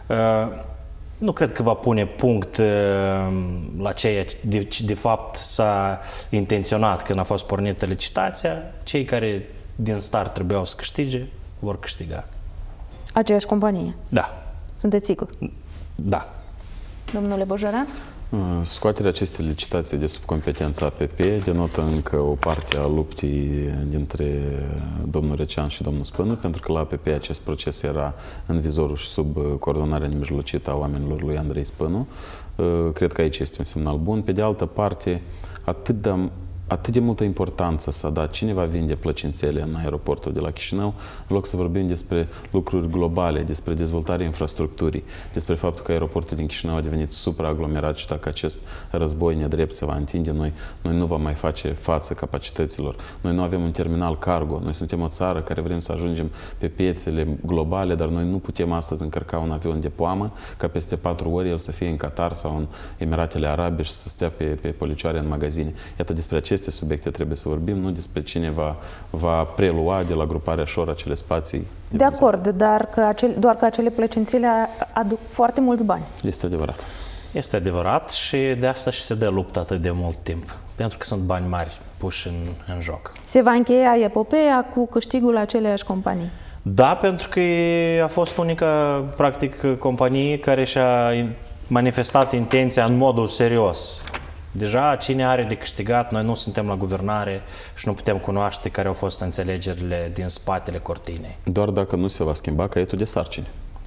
Nu cred că va pune punct la ceea ce de, de fapt s-a intenționat când a fost pornită licitația. Cei care din start trebuiau să câștige, vor câștiga. Aceeași companie? Da. Sunteți sigur? Da. Domnule Bujorean? Scoaterea acestei licitații de sub competența A P P denotă încă o parte a luptii dintre domnul Recean și domnul Spănu, pentru că la A P P acest proces era în vizorul și sub coordonarea nemijlocită a oamenilor lui Andrei Spănu. Cred că aici este un semnal bun. Pe de altă parte, atât de Atât de multă importanță s-a dat cine va vinde plăcințele în aeroportul de la Chișinău, în loc să vorbim despre lucruri globale, despre dezvoltarea infrastructurii, despre faptul că aeroportul din Chișinău a devenit supraaglomerat și dacă acest război nedrept se va întinde, noi, noi nu vom mai face față capacităților. Noi nu avem un terminal cargo, noi suntem o țară care vrem să ajungem pe piețele globale, dar noi nu putem astăzi încărca un avion de poamă ca peste patru ori el să fie în Qatar sau în Emiratele Arabe și să stea pe, pe policioare în magazine. Iată, despre acest aceste subiecte trebuie să vorbim, nu despre cine va, va prelua de la gruparea Șor acele spații. De, de acord, dar că acele, doar că acele plăcințele aduc foarte mulți bani. Este adevărat. Este adevărat și de asta și se dă luptă atât de mult timp, pentru că sunt bani mari puși în, în joc. Se va încheia epopeea cu câștigul aceleiași companii? Da, pentru că a fost unica, practic, companie care și-a manifestat intenția în modul serios. Deja, cine are de câștigat, noi nu suntem la guvernare și nu putem cunoaște care au fost înțelegerile din spatele cortinei. Doar dacă nu se va schimba caietul de sarcini.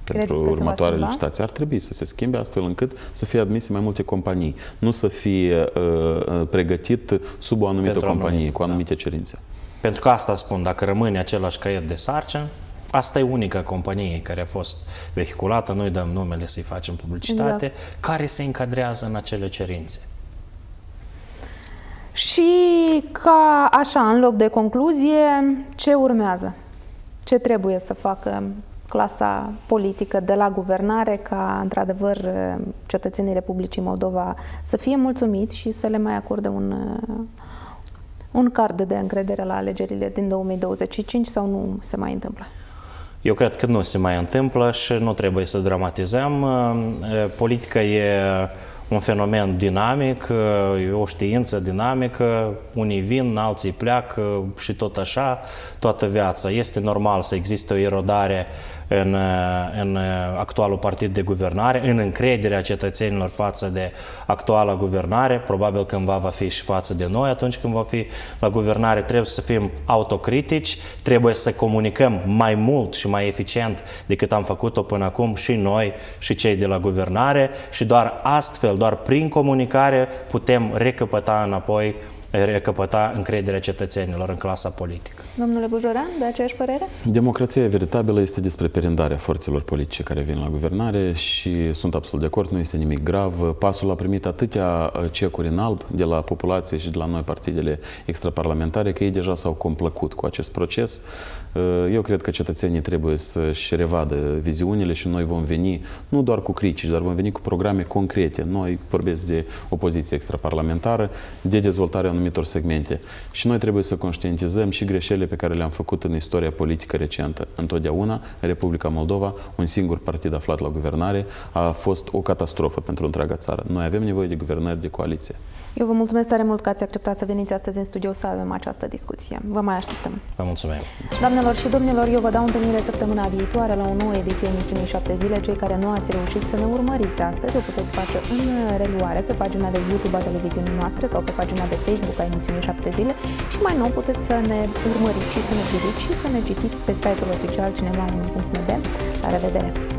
pentru următoarea licitație. Ar trebui să se schimbe astfel încât să fie admise mai multe companii, nu să fie uh, pregătit sub o anumită pentru companie, anumit, cu anumite da. cerințe. Pentru că asta spun, dacă rămâne același caiet de sarcini, asta e unica companie care a fost vehiculată, noi dăm numele să-i facem publicitate, exact. care se încadrează în acele cerințe. Și ca așa, în loc de concluzie, ce urmează? Ce trebuie să facă clasa politică de la guvernare ca, într-adevăr, cetățenii Republicii Moldova să fie mulțumiți și să le mai acorde un, un card de încredere la alegerile din două mii douăzeci și cinci sau nu se mai întâmplă? Eu cred că nu se mai întâmplă și nu trebuie să dramatizăm. Politica e un fenomen dinamic, o știință dinamică, unii vin, alții pleacă și tot așa, toată viața. Este normal să existe o erodare în, în actualul partid de guvernare, în încrederea cetățenilor față de actuala guvernare, probabil cândva va fi și față de noi atunci când va fi la guvernare. Trebuie să fim autocritici, trebuie să comunicăm mai mult și mai eficient decât am făcut-o până acum și noi și cei de la guvernare și doar astfel, doar prin comunicare putem recăpăta înapoi recăpăta încrederea cetățenilor în clasa politică. Domnule Bujoran, de aceeași părere? Democrația veritabilă este despre perindarea forțelor politice care vin la guvernare și sunt absolut de acord, nu este nimic grav. Pasul a primit atâtea cecuri în alb de la populație și de la noi partidele extraparlamentare că ei deja s-au complăcut cu acest proces. Eu cred că cetățenii trebuie să-și revadă viziunile și noi vom veni nu doar cu critici, dar vom veni cu programe concrete. Noi vorbesc de opoziție extraparlamentară, de dezvoltarea anumitor segmente. Și noi trebuie să conștientizăm și greșelile pe care le-am făcut în istoria politică recentă. Întotdeauna, Republica Moldova, un singur partid aflat la guvernare, a fost o catastrofă pentru întreaga țară. Noi avem nevoie de guvernări de coaliție. Eu vă mulțumesc tare mult că ați acceptat să veniți astăzi în studio să avem această discuție. Vă mai așteptăm. Vă mulțumim. Doamnelor și domnilor, eu vă dau întâlnire săptămâna viitoare la o nouă ediție a emisiunii șapte zile. Cei care nu ați reușit să ne urmăriți astăzi, o puteți face în reluare pe pagina de YouTube a televiziunii noastre sau pe pagina de Facebook a emisiunii șapte zile și mai nou puteți să ne urmăriți și să ne priviți și să ne citiți pe site-ul oficial cinema unu punct n d. La revedere!